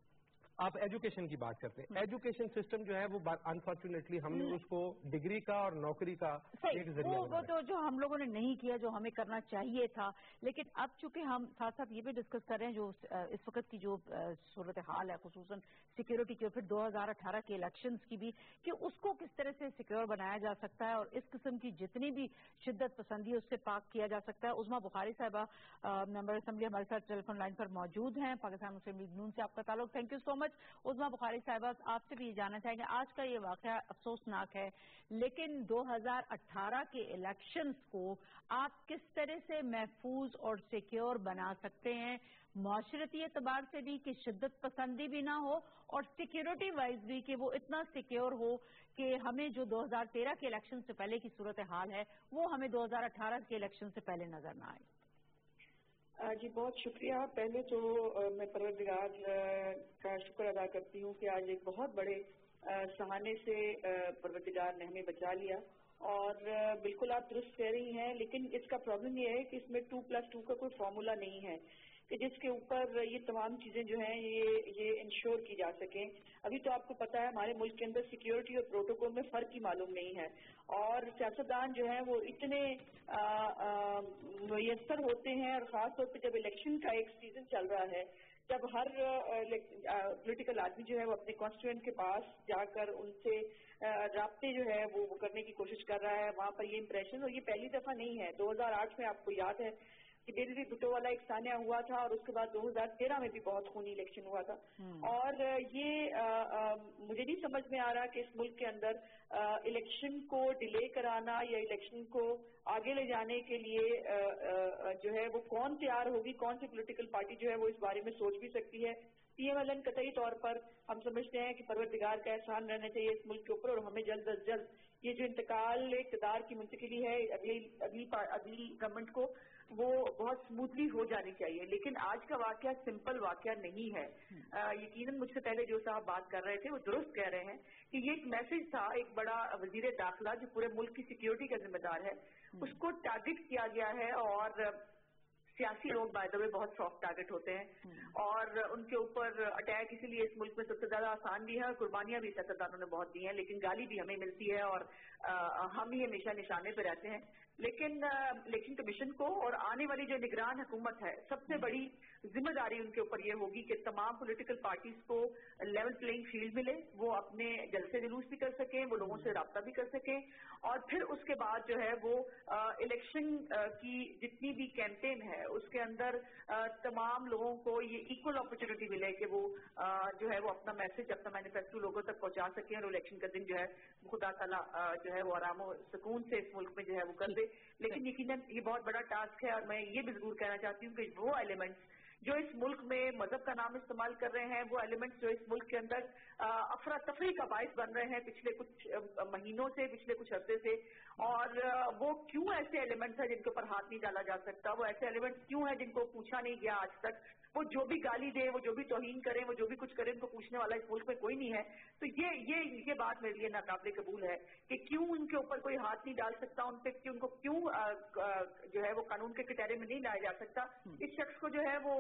آپ ایجوکیشن کی بات کرتے ہیں، ایجوکیشن سسٹم جو ہے وہ انفارچونیٹلی ہم نے اس کو ڈگری کا اور نوکری کا ایک ذریعہ وہ تو جو ہم لوگوں نے نہیں کیا جو ہمیں کرنا چاہیے تھا، لیکن اب چونکہ ہم ساتھ ساتھ یہ بھی ڈسکس کر رہے ہیں جو اس وقت کی جو صورتحال ہے خصوصاً سیکیورٹی کی، اور پھر 2018 کے الیکشنز کی بھی، کہ اس کو کس طرح سے سیکیور بنایا جا سکتا ہے اور اس قسم کی جتنی بھی شدت پسندی اس سے پاک کیا جا سکتا ہے۔ عظمیٰ بخاری صاحبہ ممبر اسمبلی ہمارے ساتھ ٹیلی فون لائن پر موجود ہیں، پاکستان مسلم لیگ نون سے آپ کا تعلق، تھینک یو سو مچ۔ عظمیٰ بخاری صاحبہ، آپ سے بھی یہ جاننا چاہیں گے، آج کا یہ واقعہ افسوسناک ہے، لیکن 2018 کے الیکشنز کو آپ کس طرح سے محفوظ اور سیکیور بنا سکتے ہیں، معاشرتی اعتبار سے بھی کہ شدت پسندی بھی نہ ہو، اور سیکیورٹی وائز بھی کہ وہ اتنا سیکیور ہو کہ ہمیں جو 2013 کے الیکشن سے پہلے کی صورتحال ہے وہ ہمیں 2018 کے الیکشن سے پہلے نظر نہ آئے؟ جی بہت شکریہ۔ پہلے تو میں پروردگار کا شکر ادا کرتی ہوں کہ آج ایک بہت بڑے سہانے سے پروردگار نے ہمیں بچا لیا، اور بالکل آپ درست کہہ رہی ہیں، لیکن اس کا پرابلم یہ ہے کہ اس میں 2+2 کا کوئی فارمولا نہیں ہے کہ جس کے اوپر یہ تمام چیزیں جو ہیں یہ انشور کی جا سکیں۔ ابھی تو آپ کو پتا ہے ہمارے ملک کے اندر سیکیورٹی اور پروٹوکول میں فرق ہی معلوم نہیں ہے، اور سیاستدان جو ہیں وہ اتنے میسر ہوتے ہیں، اور خاص طور پہ جب الیکشن کا ایک سیزن چل رہا ہے، جب ہر پولیٹیکل آدمی جو ہے وہ اپنے کانسٹیٹوئنٹ کے پاس جا کر ان سے رابطے جو ہے وہ کرنے کی کوشش کر رہا ہے، وہاں پر یہ امپریشن، اور یہ پہلی دفعہ نہیں ہے۔ 2008 میں آپ کو یاد ہے کہ ڈیلی بھٹو والا ایک سانحہ ہوا تھا، اور اس کے بعد 2013 میں بھی بہت خونی الیکشن ہوا تھا، اور یہ مجھے نہیں سمجھ میں آ رہا کہ اس ملک کے اندر الیکشن کو ڈیلے کرانا یا الیکشن کو آگے لے جانے کے لیے جو ہے وہ کون تیار ہوگی، کون سی پولیٹیکل پارٹی جو ہے وہ اس بارے میں سوچ بھی سکتی ہے۔ پی ایم ایل این قطعی طور پر ہم سمجھتے ہیں کہ پروردگار کا احسان رہنا چاہیے اس ملک کے اوپر، اور ہمیں جلد از جلد یہ جو انتقال اقتدار کی منتقلی ہے اگلی گورنمنٹ کو، وہ بہت سموتھلی ہو جانی چاہیے۔ لیکن آج کا واقعہ سمپل واقعہ نہیں ہے۔ یقیناً مجھ سے پہلے جو صاحب بات کر رہے تھے وہ درست کہہ رہے ہیں کہ یہ ایک میسج تھا، ایک بڑا وزیر داخلہ جو پورے ملک کی سیکیورٹی کا ذمہ دار ہے، اس کو ٹارگٹ کیا گیا ہے، اور सियासी लोग बाय द वे बहुत सॉफ्ट टारगेट होते हैं और उनके ऊपर अटैक इसीलिए इस मुल्क में सबसे ज्यादा आसान भी है और कुर्बानियां भी सियासतदानों ने बहुत दी हैं, लेकिन गाली भी हमें मिलती है और हम ही हमेशा निशाने पे रहते हैं। लेकिन इलेक्शन कमीशन को और आने वाली जो निगरान हुकूमत है, सबसे बड़ी जिम्मेदारी उनके ऊपर ये होगी कि तमाम पॉलिटिकल पार्टीज को लेवल प्लेइंग फील्ड मिले, वो अपने जलसे जुलूस भी कर सकें, वो लोगों से राब्ता भी कर सकें और फिर उसके बाद जो है वो इलेक्शन की जितनी भी कैंपेन है उसके अंदर तमाम लोगों को ये इक्वल अपॉर्चुनिटी मिले कि वो जो है वो अपना मैसेज, अपना मैनिफेस्टो लोगों तक पहुंचा सकें और इलेक्शन का दिन जो है खुदा ताला जो है वो आराम और सुकून से इस मुल्क में जो है वो कर दे। लेकिन यकीनन ये बहुत बड़ा टास्क है और मैं ये भी जरूर कहना चाहती हूँ कि वो एलिमेंट्स जो इस मुल्क में मजहब का नाम इस्तेमाल कर रहे हैं, वो एलिमेंट्स जो इस मुल्क के अंदर अफरा तफरी का बायस बन रहे हैं पिछले कुछ महीनों से, पिछले कुछ हफ्ते से, और वो क्यों ऐसे एलिमेंट्स हैं जिनके ऊपर हाथ नहीं डाला जा सकता, वो ऐसे एलिमेंट्स क्यों हैं जिनको पूछा नहीं गया आज तक, वो जो भी गाली दे, वो जो भी तौहीन करें, वो जो भी कुछ करें, उनको पूछने वाला इस मुल्क में कोई नहीं है। तो ये बात मेरे लिए नाकाबिले कबूल है कि क्यों उनके ऊपर कोई हाथ नहीं डाल सकता, उन पे उनको क्यों जो है वो कानून के कटहरे में नहीं लाया जा सकता। इस शख्स को जो है वो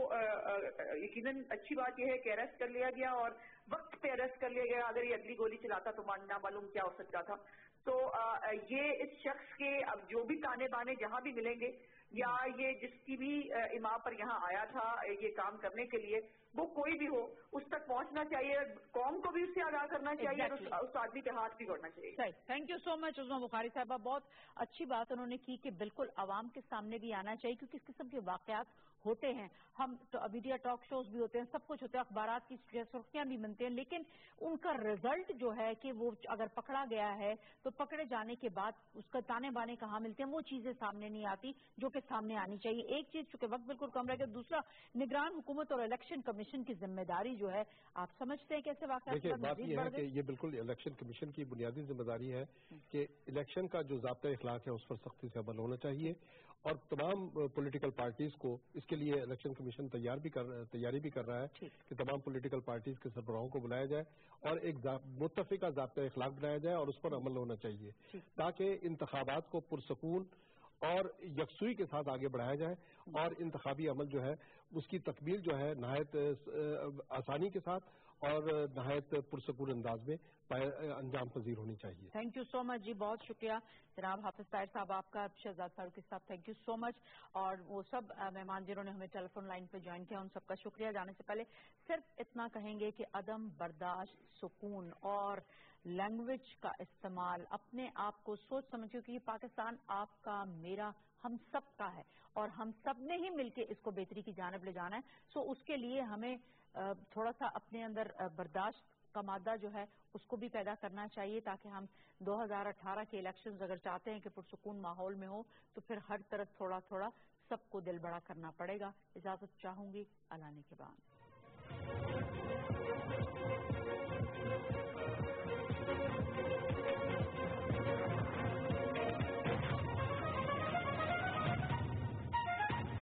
यकीनन अच्छी बात यह है कि अरेस्ट कर लिया गया और वक्त पे अरेस्ट कर लिया गया। अगर ये अगली गोली चलाता तो ना मालूम क्या हो सकता था। तो ये इस शख्स के अब जो भी ताने बाने जहां भी मिलेंगे या ये जिसकी भी इमाम पर यहाँ आया था ये काम करने के लिए, वो कोई भी हो, उस तक पहुंचना चाहिए, कौम को भी उससे आगाह करना चाहिए, उस आदमी के हाथ भी जोड़ना चाहिए। सही, thank you so much Uzma Bukhari साहबा, बहुत अच्छी बात उन्होंने की कि बिल्कुल आवाम के सामने भी आना चाहिए, क्योंकि इस किस्म के वाकयात होते हैं। हम तो मीडिया टॉक शोज भी होते हैं, सब कुछ होता है, अखबारात की सुर्खियां भी बनते हैं, लेकिन उनका रिजल्ट जो है कि वो अगर पकड़ा गया है तो पकड़े जाने के बाद उसका ताने बाने कहाँ मिलते हैं, वो चीजें सामने नहीं आती जो कि सामने आनी चाहिए। एक चीज, चूंकि वक्त बिल्कुल कम रह गया, दूसरा निगरान हुकूमत और इलेक्शन कमीशन की जिम्मेदारी जो है, आप समझते हैं कैसे वाकई बात यह है कि ये बिल्कुल इलेक्शन कमीशन की बुनियादी जिम्मेदारी है कि इलेक्शन का जो ज़ाब्ता इखलाक है उस पर सख्ती से अमल होना चाहिए और तमाम पॉलिटिकल पार्टीज को इसके लिए इलेक्शन कमीशन तैयारी भी कर रहा है कि तमाम पॉलिटिकल पार्टीज के सरबराहों को बुलाया जाए और एक मुत्तफिका ज़ाब्ता इखलाक बनाया जाए और उस पर अमल होना चाहिए ताकि इंतखाबात को पुरसकून और यकसुई के साथ आगे बढ़ाया जाए और इंतखाबी अमल जो है उसकी तकमील जो है नहायत आसानी के साथ और नहायत पुरसकून अंदाज में अंजाम पजीर होनी चाहिए। थैंक यू सो मच जी, बहुत शुक्रिया जनाब हाफिज ताहिर साहब आपका, शहजाद फारूकी साहब थैंक यू सो मच, और वो सब मेहमान जिन्होंने हमें टेलीफोन लाइन पे ज्वाइन किया उन सबका शुक्रिया। जाने से पहले सिर्फ इतना कहेंगे कि अदम बर्दाश्त, सुकून और लैंग्वेज का इस्तेमाल अपने आप को सोच समझ, क्योंकि पाकिस्तान आपका, मेरा, हम सब का है और हम सब ने ही मिलकर इसको बेहतरी की जानिब ले जाना है। सो उसके लिए हमें थोड़ा सा अपने अंदर बर्दाश्त का मादा जो है उसको भी पैदा करना चाहिए, ताकि हम 2018 के इलेक्शंस अगर चाहते हैं कि पुरसुकून माहौल में हो तो फिर हर तरफ थोड़ा थोड़ा सबको दिल बड़ा करना पड़ेगा। इजाजत चाहूंगी अलाने के बाद।